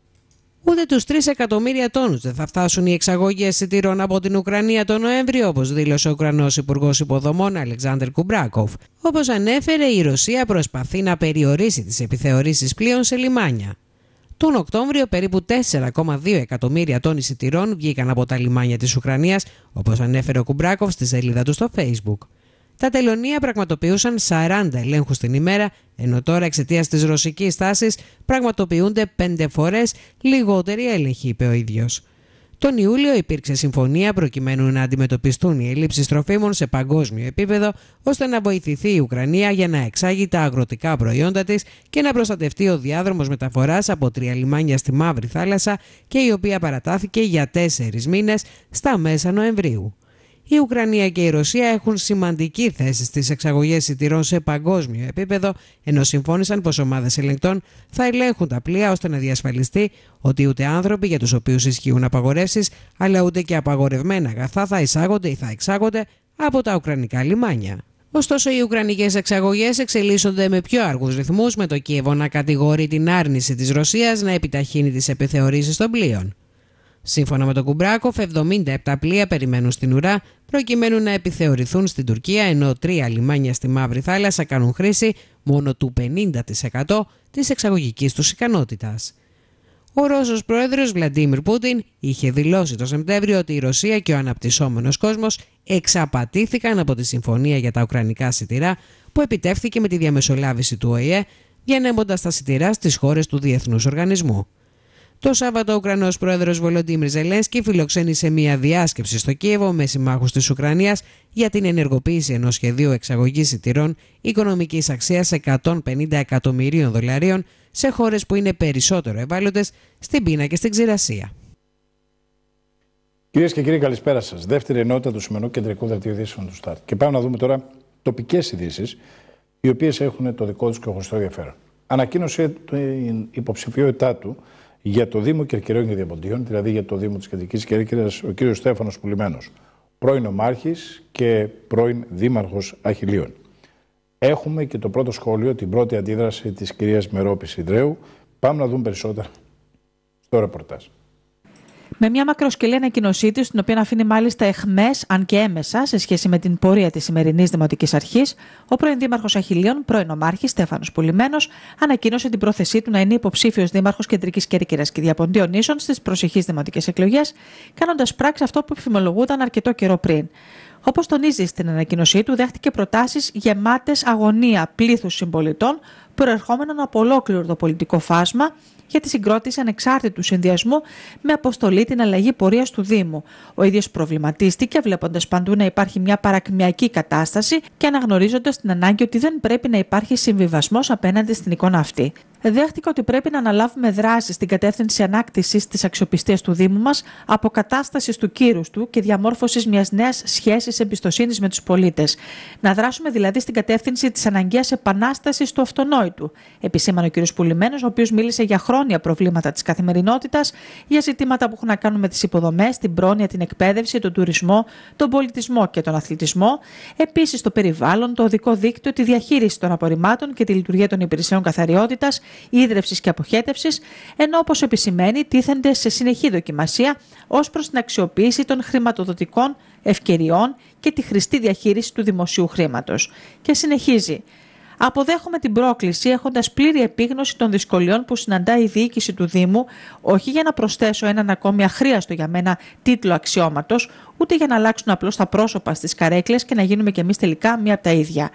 Ούτε τους τρεις εκατομμύρια τόνους δεν θα φτάσουν οι εξαγωγές σιτήρων από την Ουκρανία τον Νοέμβριο, όπως δήλωσε ο Ουκρανός Υπουργός Υποδομών Αλεξάνδρ Κουμπράκοφ. Όπως ανέφερε, η Ρωσία προσπαθεί να περιορίσει τις επιθεωρήσεις πλοίων σε λιμάνια. Τον Οκτώβριο, περίπου τέσσερα κόμμα δύο εκατομμύρια τόνοι σιτηρών βγήκαν από τα λιμάνια της Ουκρανίας, όπως ανέφερε ο Κουμπράκοφ στη σελίδα του στο Facebook. Τα τελωνεία πραγματοποιούσαν σαράντα ελέγχους την ημέρα, ενώ τώρα εξαιτίας της ρωσικής τάσης πραγματοποιούνται πέντε φορές λιγότεροι έλεγχοι, είπε ο ίδιος. Τον Ιούλιο υπήρξε συμφωνία προκειμένου να αντιμετωπιστούν οι ελλείψεις τροφίμων σε παγκόσμιο επίπεδο, ώστε να βοηθηθεί η Ουκρανία για να εξάγει τα αγροτικά προϊόντα της και να προστατευτεί ο διάδρομος μεταφοράς από τρία λιμάνια στη Μαύρη Θάλασσα, και η οποία παρατάθηκε για τέσσερις μήνες στα μέσα Νοεμβρίου. Η Ουκρανία και η Ρωσία έχουν σημαντική θέση στις εξαγωγές σιτηρών σε παγκόσμιο επίπεδο, ενώ συμφώνησαν πως ομάδες ελεγκτών θα ελέγχουν τα πλοία ώστε να διασφαλιστεί ότι ούτε άνθρωποι για τους οποίους ισχύουν απαγορεύσεις, αλλά ούτε και απαγορευμένα αγαθά θα εισάγονται ή θα εξάγονται από τα ουκρανικά λιμάνια. Ωστόσο, οι ουκρανικές εξαγωγές εξελίσσονται με πιο αργούς ρυθμούς, με το Κίεβο να κατηγορεί την άρνηση της Ρωσίας να επιταχύνει τις επιθεωρήσεις των πλοίων. Σύμφωνα με τον Κουμπράκοφ, εβδομήντα επτά πλοία περιμένουν στην ουρά προκειμένου να επιθεωρηθούν στην Τουρκία, ενώ τρία λιμάνια στη Μαύρη Θάλασσα κάνουν χρήση μόνο του πενήντα τοις εκατό της εξαγωγικής τους ικανότητας. Ο Ρώσος πρόεδρος Βλαντίμιρ Πούτιν είχε δηλώσει το Σεπτέμβριο ότι η Ρωσία και ο αναπτυσσόμενος κόσμος εξαπατήθηκαν από τη συμφωνία για τα ουκρανικά σιτηρά που επιτεύχθηκε με τη διαμεσολάβηση του Ο Η Ε, διανέμοντας τα σιτηρά στις χώρες του Διεθνούς Οργανισμού. Το Σάββατο, ο Ουκρανός πρόεδρος Βολοντίμιρ Ζελένσκι φιλοξένησε μια διάσκεψη στο Κίεβο με συμμάχους της Ουκρανίας για την ενεργοποίηση ενός σχεδίου εξαγωγής σιτηρών οικονομικής αξίας εκατόν πενήντα εκατομμυρίων δολαρίων σε χώρες που είναι περισσότερο ευάλωτες στην πείνα και στην ξηρασία. Κυρίες και κύριοι, καλησπέρα σας. Δεύτερη ενότητα του σημερινού κεντρικού δελτίου ειδήσεων του Σταρ. Και πάμε να δούμε τώρα τοπικές ειδήσεις, οι οποίες έχουν το δικό τους ξεχωριστό ενδιαφέρον. Ανακοίνωσε την υποψηφιότητά του για το Δήμο Κερκυραίων και Διαποντίων, δηλαδή για το Δήμο της Κεντρικής Κέρκυρας, ο κύριος Στέφανος Πουλημένος, πρώην ομάρχης και πρώην δήμαρχος Αχιλλείων. Έχουμε και το πρώτο σχόλιο, την πρώτη αντίδραση της κυρίας Μερόπης Ιδρέου. Πάμε να δούμε περισσότερα στο ρεπορτάζ. Με μια μακροσκελή ανακοίνωσή της, την οποία αφήνει μάλιστα εχμές, αν και έμεσα, σε σχέση με την πορεία της σημερινής Δημοτικής Αρχής, ο πρώην Δήμαρχος Αχιλλείων, πρώην ομάρχης Στέφανος Πουλημένος, ανακοίνωσε την πρόθεσή του να είναι υποψήφιος Δήμαρχος Κεντρικής Κέρκυρας και Διαποντίων Νήσων στις προσεχείς δημοτικές εκλογές, κάνοντας πράξη αυτό που επιφημολογούταν αρκετό καιρό πριν. Όπως τονίζει στην ανακοίνωσή του, δέχτηκε προτάσεις γεμάτες αγωνία πλήθους συμπολιτών, προερχόμενων από ολόκληρο το πολιτικό φάσμα, για τη συγκρότηση ανεξάρτητου συνδυασμού με αποστολή την αλλαγή πορείας του Δήμου. Ο ίδιος προβληματίστηκε, βλέποντας παντού να υπάρχει μια παρακμιακή κατάσταση και αναγνωρίζοντας την ανάγκη ότι δεν πρέπει να υπάρχει συμβιβασμός απέναντι στην εικόνα αυτή. Δέχτηκε ότι πρέπει να αναλάβουμε δράση στην κατεύθυνση ανάκτησης της αξιοπιστίας του Δήμου μας, αποκατάστασης του κύρους του και διαμόρφωσης μιας νέας σχέσης εμπιστοσύνης με τους πολίτες. Να δράσουμε δηλαδή στην κατεύθυνση της αναγκαίας επανάστασης του αυτονόητου, επισήμανε ο κ. Πουλημένος, ο οποίος μίλησε για χρόνια προβλήματα της καθημερινότητας, για ζητήματα που έχουν να κάνουν με τις υποδομές, την πρόνοια, την εκπαίδευση, τον τουρισμό, τον πολιτισμό και τον αθλητισμό, επίσης το περιβάλλον, το οδικό δίκτυο, τη διαχείριση των απορριμμάτων και τη λειτουργία των υπηρεσιών καθαριότητας, ίδρευσης και αποχέτευσης, ενώ όπως επισημαίνει τίθενται σε συνεχή δοκιμασία ως προς την αξιοποίηση των χρηματοδοτικών ευκαιριών και τη χρηστή διαχείριση του δημοσίου χρήματος. Και συνεχίζει. Αποδέχομαι την πρόκληση έχοντας πλήρη επίγνωση των δυσκολιών που συναντάει η διοίκηση του Δήμου, όχι για να προσθέσω έναν ακόμη αχρίαστο για μένα τίτλο αξιώματος, ούτε για να αλλάξουν απλώς τα πρόσωπα στις καρέκλες και να γίνουμε κι εμείς τελικά μία από τα ίδια.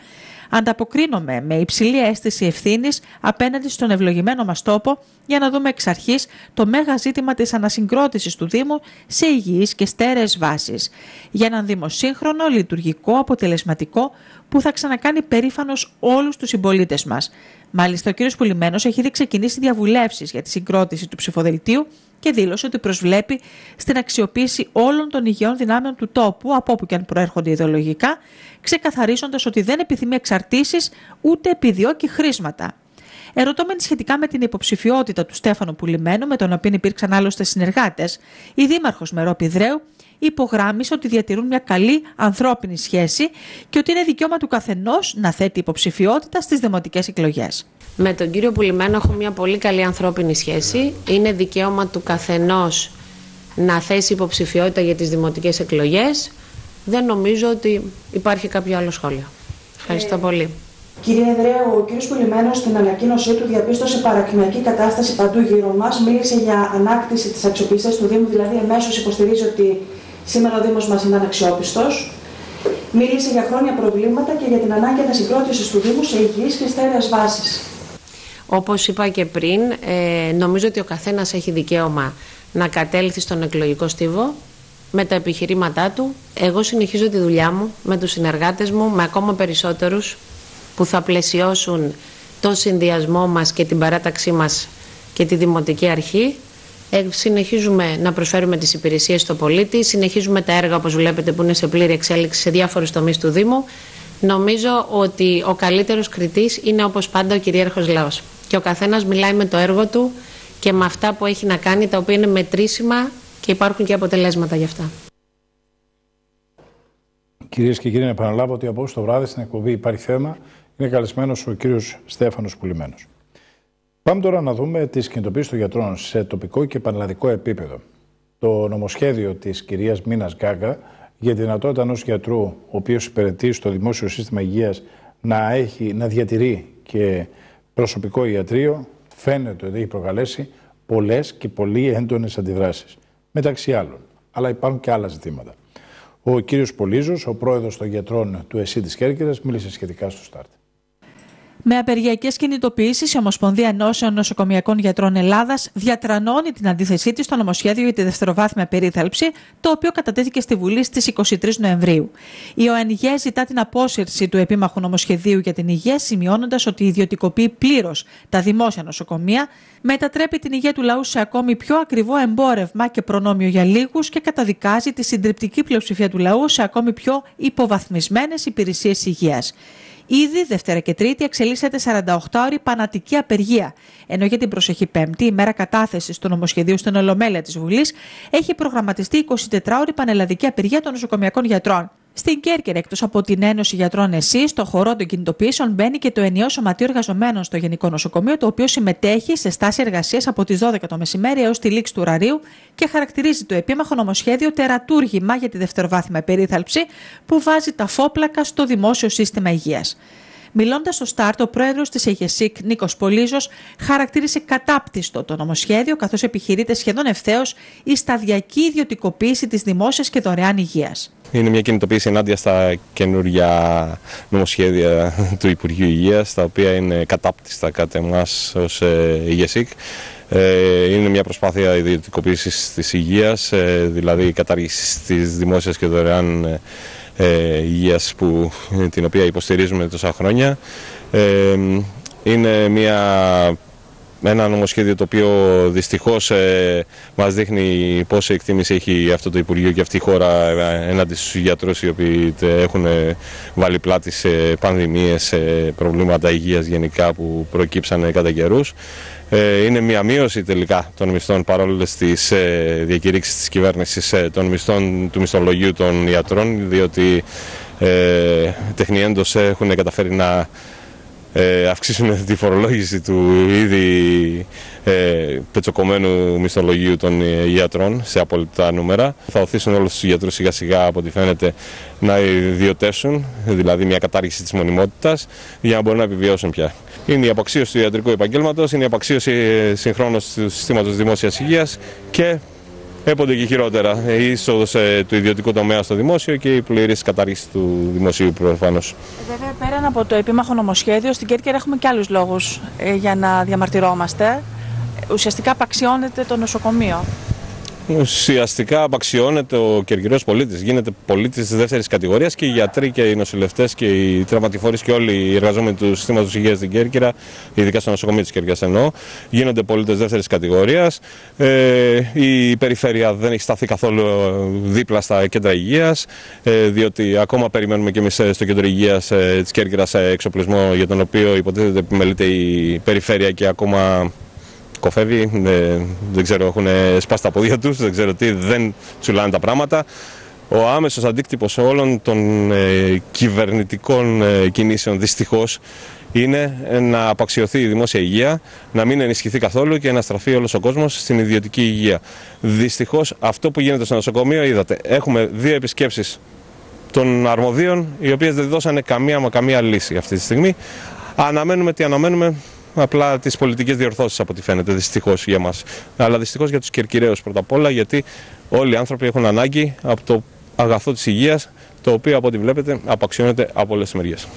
Ανταποκρίνομαι με υψηλή αίσθηση ευθύνης απέναντι στον ευλογημένο μας τόπο για να δούμε εξ αρχής το μέγα ζήτημα της ανασυγκρότησης του Δήμου σε υγιείς και στέρεες βάσεις. Για έναν Δήμο σύγχρονο, λειτουργικό, αποτελεσματικό, που θα ξανακάνει περήφανος όλους τους συμπολίτες μας. Μάλιστα, ο κ. Πουλημένος έχει ήδη ξεκινήσει διαβουλεύσεις για τη συγκρότηση του ψηφοδελτίου και δήλωσε ότι προσβλέπει στην αξιοποίηση όλων των υγιών δυνάμεων του τόπου, από όπου και αν προέρχονται ιδεολογικά, ξεκαθαρίζοντας ότι δεν επιθυμεί εξαρτήσεις ούτε επιδιώκει χρήσματα. Ερωτώμενη σχετικά με την υποψηφιότητα του Στέφανου Πουλημένου, με τον οποίο υπήρξαν άλλωστε συνεργάτες, η Δήμαρχος Μερόπη Δρέου υπογράμμισε ότι διατηρούν μια καλή ανθρώπινη σχέση και ότι είναι δικαίωμα του καθενός να θέτει υποψηφιότητα στις δημοτικές εκλογές. Με τον κύριο Πουλημένο έχω μια πολύ καλή ανθρώπινη σχέση. Είναι δικαίωμα του καθενός να θέσει υποψηφιότητα για τις δημοτικές εκλογές. Δεν νομίζω ότι υπάρχει κάποιο άλλο σχόλιο. Ευχαριστώ ε... πολύ. Κύριε Δρέου, ο κ. Πουλημένος στην ανακοίνωσή του διαπίστωσε παρακμιακή κατάσταση παντού γύρω μας. Μίλησε για ανάκτηση της αξιοπιστίας του Δήμου, δηλαδή εμέσως υποστηρίζει ότι σήμερα ο Δήμος μας είναι αναξιόπιστος. Μίλησε για χρόνια προβλήματα και για την ανάγκη ανασυγκρότησης του Δήμου σε υγιείς και στέρεες βάσεις. Όπως είπα και πριν, ε, νομίζω ότι ο καθένας έχει δικαίωμα να κατέλθει στον εκλογικό στίβο με τα επιχειρήματά του. Εγώ συνεχίζω τη δουλειά μου με τους συνεργάτες μου, με ακόμα περισσότερους που θα πλαισιώσουν τον συνδυασμό μας και την παράταξή μας και τη Δημοτική Αρχή. Ε, συνεχίζουμε να προσφέρουμε τις υπηρεσίες στο πολίτη, συνεχίζουμε τα έργα, όπως βλέπετε, που είναι σε πλήρη εξέλιξη σε διάφορους τομείς του Δήμου. Νομίζω ότι ο καλύτερος κριτής είναι, όπως πάντα, ο κυρίαρχος λαός. Και ο καθένας μιλάει με το έργο του και με αυτά που έχει να κάνει, τα οποία είναι μετρήσιμα και υπάρχουν και αποτελέσματα γι' αυτά. Κυρίες και κύριοι, να επαναλάβω ότι από το βράδυ στην εκπομπή Υπάρχει Θέμα είναι καλεσμένος ο κύριος Στέφανος Πουλημένος. Πάμε τώρα να δούμε τις κινητοποίησεις των γιατρών σε τοπικό και πανελλαδικό επίπεδο. Το νομοσχέδιο της κυρίας Μίνας Γκάγκα για τη δυνατότητα ενός γιατρού, ο οποίος υπηρετεί στο δημόσιο σύστημα υγείας, να, έχει, να διατηρεί και προσωπικό ιατρείο, φαίνεται ότι έχει προκαλέσει πολλές και πολύ έντονες αντιδράσεις. Μεταξύ άλλων. Αλλά υπάρχουν και άλλα ζητήματα. Ο κύριος Πολύζος, ο πρόεδρος των γιατρών του ΕΣΥ της Κέρκυρας, μίλησε σχετικά στο Στάρτ. Με απεργιακές κινητοποιήσεις, η Ομοσπονδία Ενώσεων Νοσοκομιακών Γιατρών Ελλάδας διατρανώνει την αντίθεσή της στο νομοσχέδιο για τη δευτεροβάθμια περίθαλψη, το οποίο κατατέθηκε στη Βουλή στις είκοσι τρεις Νοεμβρίου. Η ΟΕΝΓΕ ζητά την απόσυρση του επίμαχου νομοσχεδίου για την υγεία, σημειώνοντας ότι ιδιωτικοποιεί πλήρως τα δημόσια νοσοκομεία, μετατρέπει την υγεία του λαού σε ακόμη πιο ακριβό εμπόρευμα και προνόμιο για λίγους και καταδικάζει τη συντριπτική πλειοψηφία του λαού σε ακόμη πιο υποβαθμισμένες υπηρεσίες υγείας. Ήδη Δευτέρα και Τρίτη εξελίσσεται σαρανταοκτάωρη πανατική απεργία, ενώ για την προσεχή Πέμπτη, η μέρα κατάθεσης του νομοσχεδίου στην Ολομέλεια της Βουλής, έχει προγραμματιστεί εικοσιτετράωρη πανελλαδική απεργία των νοσοκομιακών γιατρών. Στην Κέρκυρα, εκτός από την Ένωση Γιατρών ΕΣΥ, στο χορό των κινητοποιήσεων μπαίνει και το ενιαίο Σωματείο Εργαζομένων στο Γενικό Νοσοκομείο, το οποίο συμμετέχει σε στάση εργασίας από τις δώδεκα το μεσημέρι έως τη λήξη του ωραρίου και χαρακτηρίζει το επίμαχο νομοσχέδιο τερατούργημα για τη δευτεροβάθμια περίθαλψη, που βάζει τα φόπλακα στο δημόσιο σύστημα υγείας. Μιλώντας στο Στάρτ, ο πρόεδρος της ΕΓΕΣΥΚ, Νίκος Πολύζος, χαρακτήρισε κατάπτυστο το νομοσχέδιο, καθώς επιχειρείται σχεδόν ευθέως η σταδιακή ιδιωτικοποίηση της δημόσιας και δωρεάν υγείας. Είναι μια κινητοποίηση ενάντια στα καινούργια νομοσχέδια του Υπουργείου Υγείας, τα οποία είναι κατάπτυστα κατά εμάς ως ΕΓΕΣΥΚ. Είναι μια προσπάθεια ιδιωτικοποίησης της υγείας, δηλαδή η κατάργηση της δημόσιας και δωρεάν υγείας, που, την οποία υποστηρίζουμε τόσα χρόνια. Είναι μια, ένα νομοσχέδιο το οποίο δυστυχώς ε, μας δείχνει πόση εκτίμηση έχει αυτό το Υπουργείο και αυτή η χώρα έναντι στους γιατρούς, οι οποίοι έχουν βάλει πλάτη σε πανδημίες, σε προβλήματα υγείας γενικά που προκύψανε κατά καιρούς. Είναι μια μείωση τελικά των μισθών, παρόλες τις διακηρύξεις της κυβέρνησης, των μισθών του μισθολογίου των ιατρών, διότι ε, τεχνιέντως έχουν καταφέρει να ε, αυξήσουν τη φορολόγηση του ήδη ε, πετσοκομμένου μισθολογίου των ιατρών σε απόλυτα νούμερα. Θα οθήσουν όλους τους γιατρούς σιγά σιγά, από ό,τι φαίνεται, να ιδιωτεύσουν, δηλαδή μια κατάργηση της μονιμότητας, για να μπορούν να επιβιώσουν πια. Είναι η απαξίωση του ιατρικού επαγγέλματος, είναι η απαξίωση συγχρόνως του συστήματος δημόσιας υγείας και έπονται και χειρότερα. Η είσοδος ε, του ιδιωτικού τομέα στο δημόσιο και η πλήρης κατάργηση του δημοσίου προφανώς. Βέβαια, πέραν από το επίμαχο νομοσχέδιο, στην Κέρκυρα έχουμε και άλλους λόγους ε, για να διαμαρτυρόμαστε. Ουσιαστικά απαξιώνεται το νοσοκομείο. Ουσιαστικά απαξιώνεται ο Κερκυραίος πολίτης. Γίνεται πολίτης της δεύτερης κατηγορίας και οι γιατροί και οι νοσηλευτές και οι τραυματιφόροι και όλοι οι εργαζόμενοι του συστήματος υγείας στην Κέρκυρα, ειδικά στο νοσοκομείο της Κέρκυρας εννοώ, γίνονται πολίτες δεύτερης κατηγορίας. Ε, η περιφέρεια δεν έχει σταθεί καθόλου δίπλα στα κέντρα υγείας, ε, διότι ακόμα περιμένουμε και εμείς στο κέντρο υγείας ε, της Κέρκυρας εξοπλισμό για τον οποίο υποτίθεται επιμελείται η περιφέρεια και ακόμα κοφεύει, ε, δεν ξέρω, έχουν σπάσει τα πόδια τους, δεν ξέρω τι, δεν τσουλάνε τα πράγματα. Ο άμεσος αντίκτυπος όλων των ε, κυβερνητικών ε, κινήσεων δυστυχώς είναι να απαξιωθεί η δημόσια υγεία, να μην ενισχυθεί καθόλου και να στραφεί όλος ο κόσμος στην ιδιωτική υγεία. Δυστυχώς αυτό που γίνεται στο νοσοκομείο, είδατε, έχουμε δύο επισκέψεις των αρμοδίων, οι οποίες δεν δώσανε καμία μα καμία λύση αυτή τη στιγμή. Αναμένουμε τι αναμένουμε. Απλά τις πολιτικές διορθώσεις από ό,τι φαίνεται, δυστυχώς για μας. Αλλά δυστυχώς για τους Κερκυραίους πρώτα απ' όλα, γιατί όλοι οι άνθρωποι έχουν ανάγκη από το αγαθό της υγείας, το οποίο από ό,τι βλέπετε απαξιώνεται από όλες τις μεριές.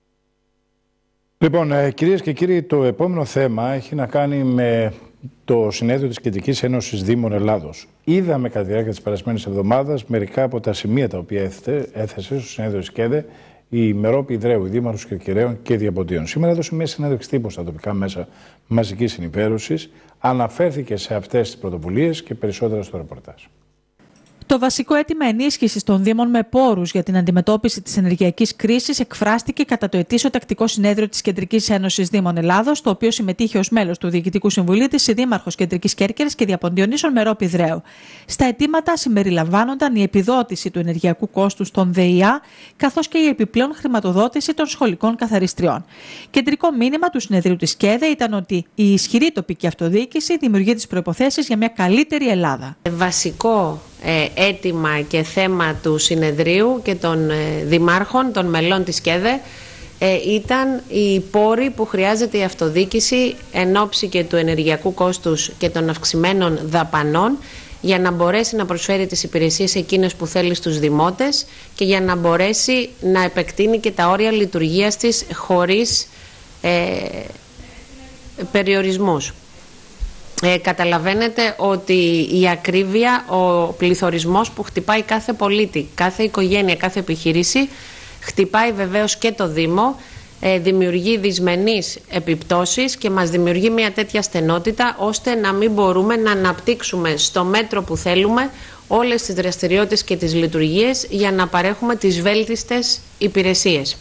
Λοιπόν, ε, κυρίες και κύριοι, το επόμενο θέμα έχει να κάνει με το συνέδριο της Κεντρικής Ένωσης Δήμων Ελλάδος. Είδαμε κατά τη διάρκεια της περασμένης εβδομάδας μερικά από τα σημεία τα οποία έθεσε στο συνέδριο της ΚΕΔΕ η Μερόπη Ιδραίου, η Δήμαρχος Κερκυραίων και Διαποντίων. Σήμερα έδωσε μια συνέντευξη τύπου στα τοπικά μέσα μαζικής ενημέρωσης. Αναφέρθηκε σε αυτές τις πρωτοβουλίες και περισσότερα στο ρεπορτάζ. Το βασικό αίτημα ενίσχυσης των Δήμων με πόρους για την αντιμετώπιση της ενεργειακής κρίσης εκφράστηκε κατά το ετήσιο τακτικό συνέδριο της Κεντρικής Ένωσης Δήμων Ελλάδος, στο οποίο συμμετείχε ως μέλος του Διοικητικού Συμβουλίου της η Δήμαρχος Κεντρικής Κέρκυρας και Διαποντιονίσων Μερόπη Ιδραίου. Στα αιτήματα συμπεριλαμβάνονταν η επιδότηση του ενεργειακού κόστους των ΔΕΙΑ, καθώς και η επιπλέον χρηματοδότηση των σχολικών καθαριστριών. Κεντρικό μήνυμα του συνεδρίου της ΚΕΔΕ ήταν ότι η ισχυρή τοπική αυτοδιοίκηση δημιουργεί τις προϋποθέσεις για μια καλύτερη Ελλάδα. Βασικό ε, αίτημα και θέμα του συνεδρίου και των ε, δημάρχων, των μελών της ΚΕΔΕ, ε, ήταν οι πόροι που χρειάζεται η αυτοδιοίκηση εν ώψη και του ενεργειακού κόστους και των αυξημένων δαπανών, για να μπορέσει να προσφέρει τις υπηρεσίες εκείνες που θέλει στους δημότες και για να μπορέσει να επεκτείνει και τα όρια λειτουργίας της χωρίς ε, περιορισμούς. Ε, καταλαβαίνετε ότι η ακρίβεια, ο πληθωρισμός που χτυπάει κάθε πολίτη, κάθε οικογένεια, κάθε επιχείρηση, χτυπάει βεβαίως και το Δήμο, ε, δημιουργεί δυσμενείς επιπτώσεις και μας δημιουργεί μια τέτοια στενότητα ώστε να μην μπορούμε να αναπτύξουμε στο μέτρο που θέλουμε όλες τις δραστηριότητες και τις λειτουργίες για να παρέχουμε τις βέλτιστες υπηρεσίες.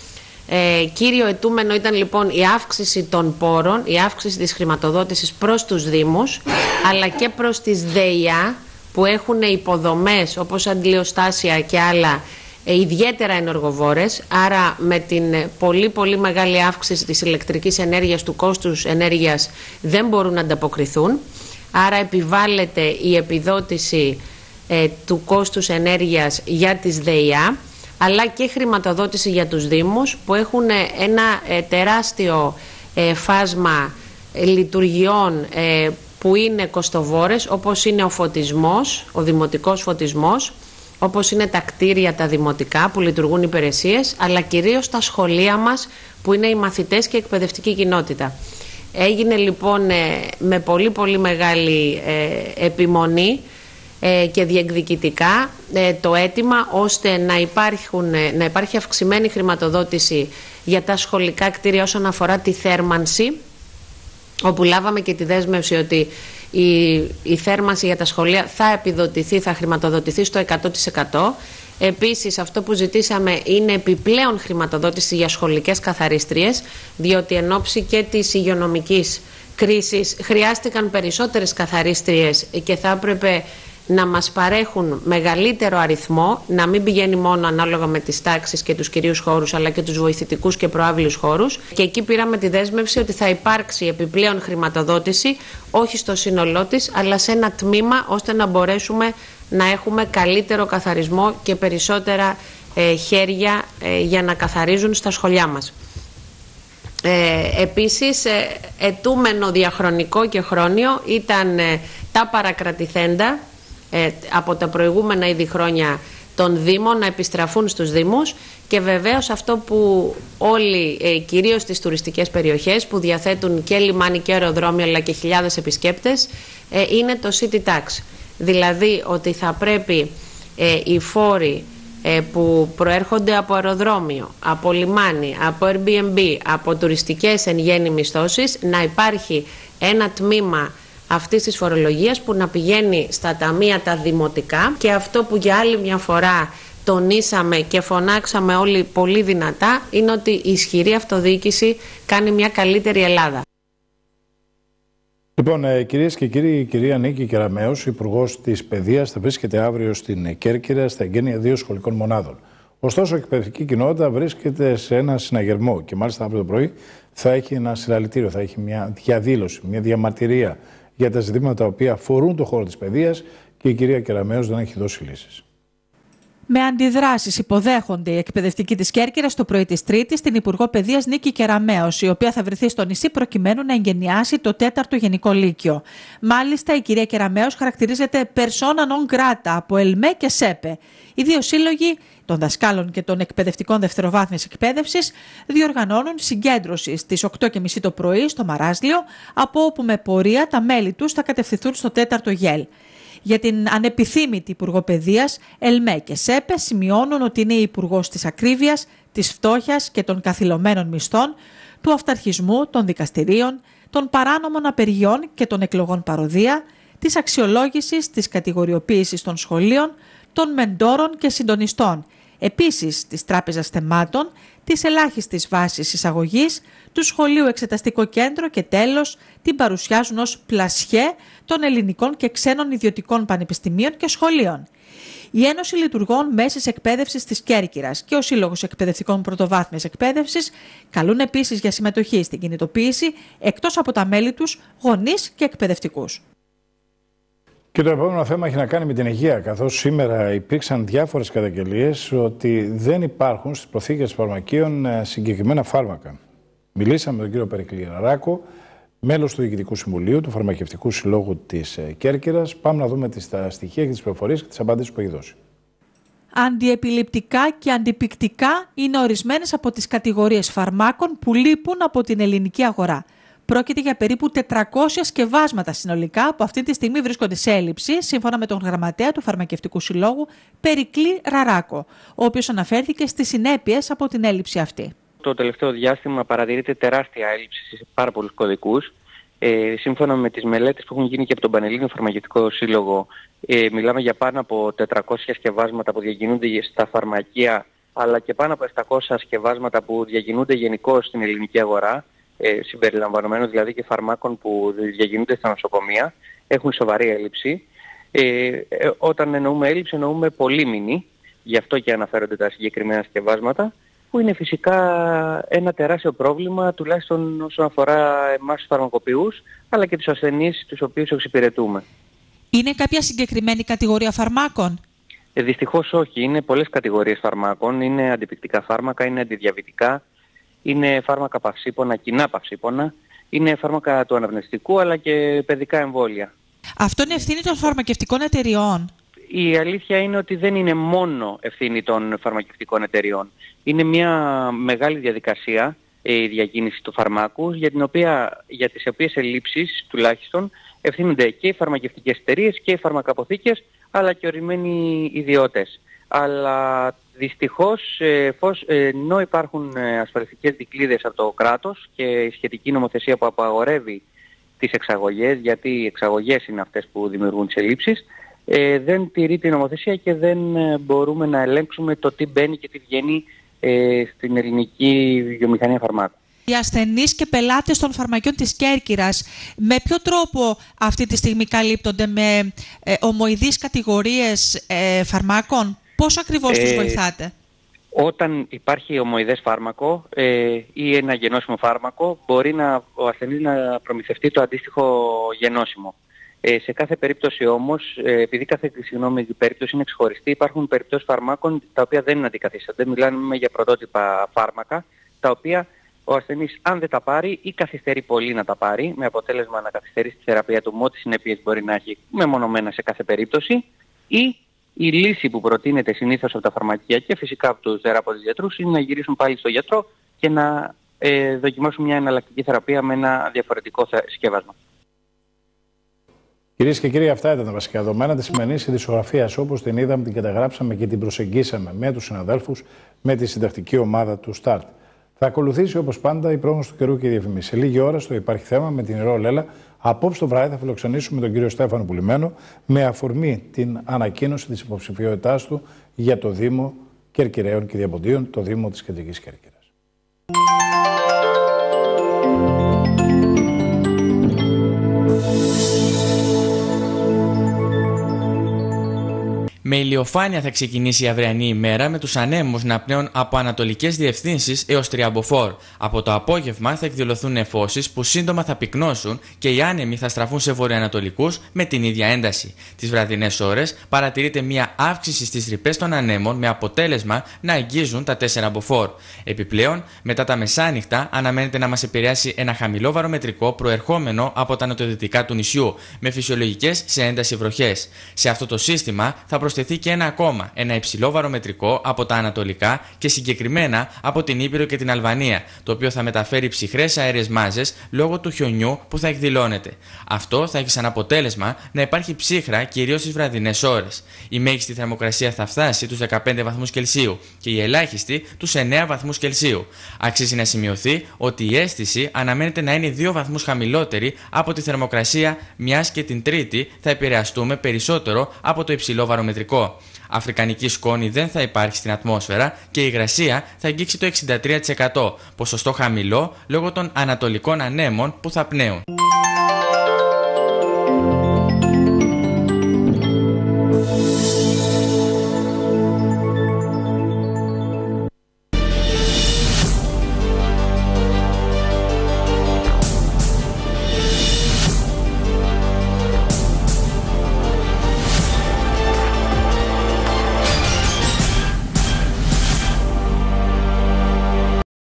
Ε, κύριο αιτούμενο ήταν λοιπόν η αύξηση των πόρων, η αύξηση της χρηματοδότησης προς τους Δήμους, αλλά και προς τις ΔΕΙΑ που έχουν υποδομές όπως αντιλιοστάσια και άλλα ε, ιδιαίτερα ενεργοβόρες, άρα με την πολύ πολύ μεγάλη αύξηση της ηλεκτρικής ενέργειας, του κόστους ενέργειας δεν μπορούν να ανταποκριθούν, άρα επιβάλλεται η επιδότηση ε, του κόστους ενέργειας για τις ΔΕΙΑ, αλλά και χρηματοδότηση για τους Δήμους που έχουν ένα ε, τεράστιο ε, φάσμα ε, λειτουργιών ε, που είναι κοστοβόρες, όπως είναι ο φωτισμός, ο δημοτικός φωτισμός, όπως είναι τα κτίρια τα δημοτικά που λειτουργούν υπηρεσίες, αλλά κυρίως τα σχολεία μας που είναι οι μαθητές και η εκπαιδευτική κοινότητα. Έγινε λοιπόν ε, με πολύ πολύ μεγάλη ε, επιμονή και διεκδικητικά το αίτημα ώστε να, υπάρχουν, να υπάρχει αυξημένη χρηματοδότηση για τα σχολικά κτίρια όσον αφορά τη θέρμανση, όπου λάβαμε και τη δέσμευση ότι η, η θέρμανση για τα σχολεία θα επιδοτηθεί, θα χρηματοδοτηθεί στο εκατό τοις εκατό. Επίσης αυτό που ζητήσαμε είναι επιπλέον χρηματοδότηση για σχολικές καθαρίστριες, διότι εν ώψη και της υγειονομικής κρίσης χρειάστηκαν περισσότερες καθαρίστριες και θα έπρεπε να μας παρέχουν μεγαλύτερο αριθμό, να μην πηγαίνει μόνο ανάλογα με τις τάξεις και τους κυρίους χώρους, αλλά και τους βοηθητικούς και προάβλιους χώρους. Και εκεί πήραμε τη δέσμευση ότι θα υπάρξει επιπλέον χρηματοδότηση, όχι στο σύνολό της, αλλά σε ένα τμήμα, ώστε να μπορέσουμε να έχουμε καλύτερο καθαρισμό και περισσότερα ε, χέρια ε, για να καθαρίζουν στα σχολιά μας. Ε, επίσης, ε, ετούμενο διαχρονικό και χρόνιο ήταν ε, τα παρακρατηθέντα, ε, από τα προηγούμενα ήδη χρόνια των Δήμων να επιστραφούν στους Δήμους και βεβαίως αυτό που όλοι, ε, κυρίως στις τουριστικές περιοχές που διαθέτουν και λιμάνι και αεροδρόμιο αλλά και χιλιάδες επισκέπτες, ε, είναι το City Tax. Δηλαδή ότι θα πρέπει ε, οι φόροι ε, που προέρχονται από αεροδρόμιο, από λιμάνι, από Airbnb, από τουριστικές εν γέννη μισθώσεις, να υπάρχει ένα τμήμα αυτής της φορολογίας που να πηγαίνει στα ταμεία τα δημοτικά, και αυτό που για άλλη μια φορά τονίσαμε και φωνάξαμε όλοι πολύ δυνατά είναι ότι η ισχυρή αυτοδιοίκηση κάνει μια καλύτερη Ελλάδα. Λοιπόν, ε, κυρίες και κύριοι, η κυρία Νίκη Κεραμέως, Υπουργός της Παιδείας, θα βρίσκεται αύριο στην Κέρκυρα στα εγγένεια δύο σχολικών μονάδων. Ωστόσο, η εκπαιδευτική κοινότητα βρίσκεται σε ένα συναγερμό και μάλιστα αύριο το πρωί θα έχει ένα συλλαλητήριο, θα έχει μια διαδήλωση, μια διαμαρτυρία για τα ζητήματα τα οποία αφορούν το χώρο της παιδείας και η κυρία Κεραμέως δεν έχει δώσει λύσεις. Με αντιδράσεις υποδέχονται οι εκπαιδευτικοί της Κέρκυρας το πρωί της Τρίτης την Υπουργό Παιδείας Νίκη Κεραμέως, η οποία θα βρεθεί στο νησί προκειμένου να εγγενιάσει το τέταρτο Γενικό Λύκειο. Μάλιστα, η κυρία Κεραμέως χαρακτηρίζεται persona non grata από ΕΛΜΕ και ΣΕΠΕ. Οι δύο σύλλογοι των δασκάλων και των εκπαιδευτικών δευτεροβάθμιας εκπαίδευσης διοργανώνουν συγκέντρωση στις οκτώ και μισή το πρωί στο Μαράζλιο, από όπου με πορεία τα μέλη τους θα κατευθυνθούν στο τέταρτο ΓΕΛ. Για την ανεπιθύμητη Υπουργό Παιδείας, ΕΛΜΕ και ΣΕΠΕ σημειώνουν ότι είναι η Υπουργός της ακρίβειας, της φτώχειας και των καθυλωμένων μισθών, του αυταρχισμού, των δικαστηρίων, των παράνομων απεργιών και των εκλογών παροδία, της αξιολόγησης, της κατηγοριοποίησης των σχολείων, των μεντόρων και συντονιστών, επίσης της Τράπεζας Θεμάτων, της ελάχιστης βάσης εισαγωγής, του Σχολείου Εξεταστικό Κέντρο και τέλος την παρουσιάζουν ως πλασιέ των ελληνικών και ξένων ιδιωτικών πανεπιστημίων και σχολείων. Η Ένωση Λειτουργών Μέσης Εκπαίδευσης της Κέρκυρας και ο Σύλλογος Εκπαιδευτικών Πρωτοβάθμιας Εκπαίδευσης καλούν επίσης για συμμετοχή στην κινητοποίηση, εκτός από τα μέλη τους, γονείς και εκπαιδευτικούς. Και το επόμενο θέμα έχει να κάνει με την υγεία, καθώς σήμερα υπήρξαν διάφορες καταγγελίες ότι δεν υπάρχουν στις προθήκες φαρμακείων συγκεκριμένα φάρμακα. Μιλήσαμε με τον κύριο Περικλή Ραράκο, μέλος του Διοικητικού Συμβουλίου του Φαρμακευτικού Συλλόγου της Κέρκυρας. Πάμε να δούμε τις τα στοιχεία και τις πληροφορίες και τις απαντήσεις που έχει δώσει. Αντιεπιληπτικά και αντιπικτικά είναι ορισμένες από τις κατηγορίες φαρμάκων που λείπουν από την ελληνική αγορά. Πρόκειται για περίπου τετρακόσια σκευάσματα συνολικά που αυτή τη στιγμή βρίσκονται σε έλλειψη, σύμφωνα με τον γραμματέα του Φαρμακευτικού Συλλόγου, Περικλή Ραράκο, ο οποίος αναφέρθηκε στις συνέπειες από την έλλειψη αυτή. Το τελευταίο διάστημα παρατηρείται τεράστια έλλειψη σε πάρα πολλούς κωδικούς. Ε, σύμφωνα με τις μελέτες που έχουν γίνει και από τον Πανελλήνιο Φαρμακευτικό Σύλλογο, ε, μιλάμε για πάνω από τετρακόσια σκευάσματα που διακινούνται στα φαρμακεία, αλλά και πάνω από επτακόσια σκευάσματα που διακινούνται γενικώς στην ελληνική αγορά, ε, συμπεριλαμβανομένων δηλαδή και φαρμάκων που διακινούνται στα νοσοκομεία, έχουν σοβαρή έλλειψη. Ε, ε, όταν εννοούμε έλλειψη, εννοούμε πολύμηνη, γι' αυτό και αναφέρονται τα συγκεκριμένα σκευάσματα, που είναι φυσικά ένα τεράστιο πρόβλημα, τουλάχιστον όσον αφορά εμάς τους φαρμακοποιούς, αλλά και τους ασθενείς τους οποίους εξυπηρετούμε. Είναι κάποια συγκεκριμένη κατηγορία φαρμάκων? Ε, δυστυχώς όχι. Είναι πολλές κατηγορίες φαρμάκων. Είναι αντιπικτικά φάρμακα, είναι αντιδιαβητικά, είναι φάρμακα παυσίπονα, κοινά παυσίπονα, είναι φάρμακα του αναπνευστικού, αλλά και παιδικά εμβόλια. Αυτό είναι ευθύνη των φαρμακευτικών εταιριών? Η αλήθεια είναι ότι δεν είναι μόνο ευθύνη των φαρμακευτικών εταιριών. Είναι μια μεγάλη διαδικασία η διακίνηση του φαρμάκου, για, την οποία, για τις οποίες ελλείψεις τουλάχιστον ευθύνονται και οι φαρμακευτικές εταιρείες και οι φαρμακαποθήκες, αλλά και ορισμένοι ιδιώτες. Αλλά δυστυχώς, ενώ υπάρχουν ασφαλιστικές δικλείδες από το κράτος και η σχετική νομοθεσία που απαγορεύει τις εξαγωγές, γιατί οι εξαγωγές είναι αυτές που δημιουργούν τις ελλείψεις, Ε, δεν τηρεί την νομοθεσία και δεν ε, μπορούμε να ελέγξουμε το τι μπαίνει και τι βγαίνει ε, στην ελληνική βιομηχανία φαρμάκων. Οι ασθενείς και πελάτες των φαρμακείων της Κέρκυρας με ποιο τρόπο αυτή τη στιγμή καλύπτονται, με ε, ομοειδείς κατηγορίες ε, φαρμάκων? Πώς ακριβώς ε, τους βοηθάτε? Όταν υπάρχει ομοειδές φάρμακο ε, ή ένα γενώσιμο φάρμακο, μπορεί να, ο ασθενής να προμηθευτεί το αντίστοιχο γενώσιμο. Ε, σε κάθε περίπτωση όμως, ε, επειδή κάθε συγγνώμη, περίπτωση είναι ξεχωριστή, υπάρχουν περιπτώσεις φαρμάκων τα οποία δεν είναι αντικαθίστανται. Μιλάμε για πρωτότυπα φάρμακα, τα οποία ο ασθενής αν δεν τα πάρει ή καθυστερεί πολύ να τα πάρει, με αποτέλεσμα να καθυστερεί στη θεραπεία του με ό,τι συνέπειες μπορεί να έχει μεμονωμένα σε κάθε περίπτωση, ή η λύση που προτείνεται συνήθως από τα φαρμακεία και φυσικά από τους θεραπευτικούς γιατρούς είναι να γυρίσουν πάλι στο γιατρό και να ε, δοκιμάσουν μια εναλλακτική θεραπεία με ένα διαφορετικό συσκεύασμα. Κυρίες και κύριοι, αυτά ήταν τα βασικά δεδομένα της σημερινής ειδησιογραφίας. Όπως την είδαμε, την καταγράψαμε και την προσεγγίσαμε με τους συναδέλφους, με τη συντακτική ομάδα του Start. Θα ακολουθήσει όπως πάντα η πρόγνωση του καιρού και η διαφημίση. Σε λίγη ώρα στο Υπάρχει Θέμα με την Ρο Λέλα. Απόψε το βράδυ θα φιλοξενήσουμε τον κύριο Στέφανο Πουλημένο με αφορμή την ανακοίνωση της υποψηφιότητάς του για το Δήμο Κερκυραίων και Διαποντίων, το Δήμο της Κεντρικής Κέρκυρας. Με ηλιοφάνεια θα ξεκινήσει η αυριανή ημέρα με τους ανέμους να πνέουν από ανατολικές διευθύνσεις έως Τριαμποφόρ. Από το απόγευμα θα εκδηλωθούν νεφώσεις που σύντομα θα πυκνώσουν και οι άνεμοι θα στραφούν σε βορειοανατολικούς με την ίδια ένταση. Τις βραδινές ώρες παρατηρείται μια αύξηση στις ρηπές των ανέμων με αποτέλεσμα να αγγίζουν τα τέσσερα μποφόρ. Επιπλέον, μετά τα μεσάνυχτα αναμένεται να μας επηρεάσει ένα χαμηλό βαρομετρικό προερχόμενο από τα νοτιοδυτικά του νησιού, με φυσιολογικές σε ένταση βροχές. Σε αυτό το σύστημα θα προσθεθεί και ένα ακόμα, ένα υψηλό βαρομετρικό από τα ανατολικά και συγκεκριμένα από την Ήπειρο και την Αλβανία, το οποίο θα μεταφέρει ψυχρές αέριες μάζες λόγω του χιονιού που θα εκδηλώνεται. Αυτό θα έχει σαν αποτέλεσμα να υπάρχει ψύχρα κυρίως στις βραδινές ώρες. Η μέγιστη θερμοκρασία θα φτάσει τους δεκαπέντε βαθμούς Κελσίου και η ελάχιστη τους εννέα βαθμούς Κελσίου. Αξίζει να σημειωθεί ότι η αίσθηση αναμένεται να είναι δύο βαθμούς χαμηλότερη από τη θερμοκρασία, μιας και την Τρίτη θα επηρεαστούμε περισσότερο από το υψηλό βαρομετρικό. Αφρικανική σκόνη δεν θα υπάρχει στην ατμόσφαιρα και η υγρασία θα αγγίξει το εξήντα τρία τοις εκατό, ποσοστό χαμηλό λόγω των ανατολικών ανέμων που θα πνέουν.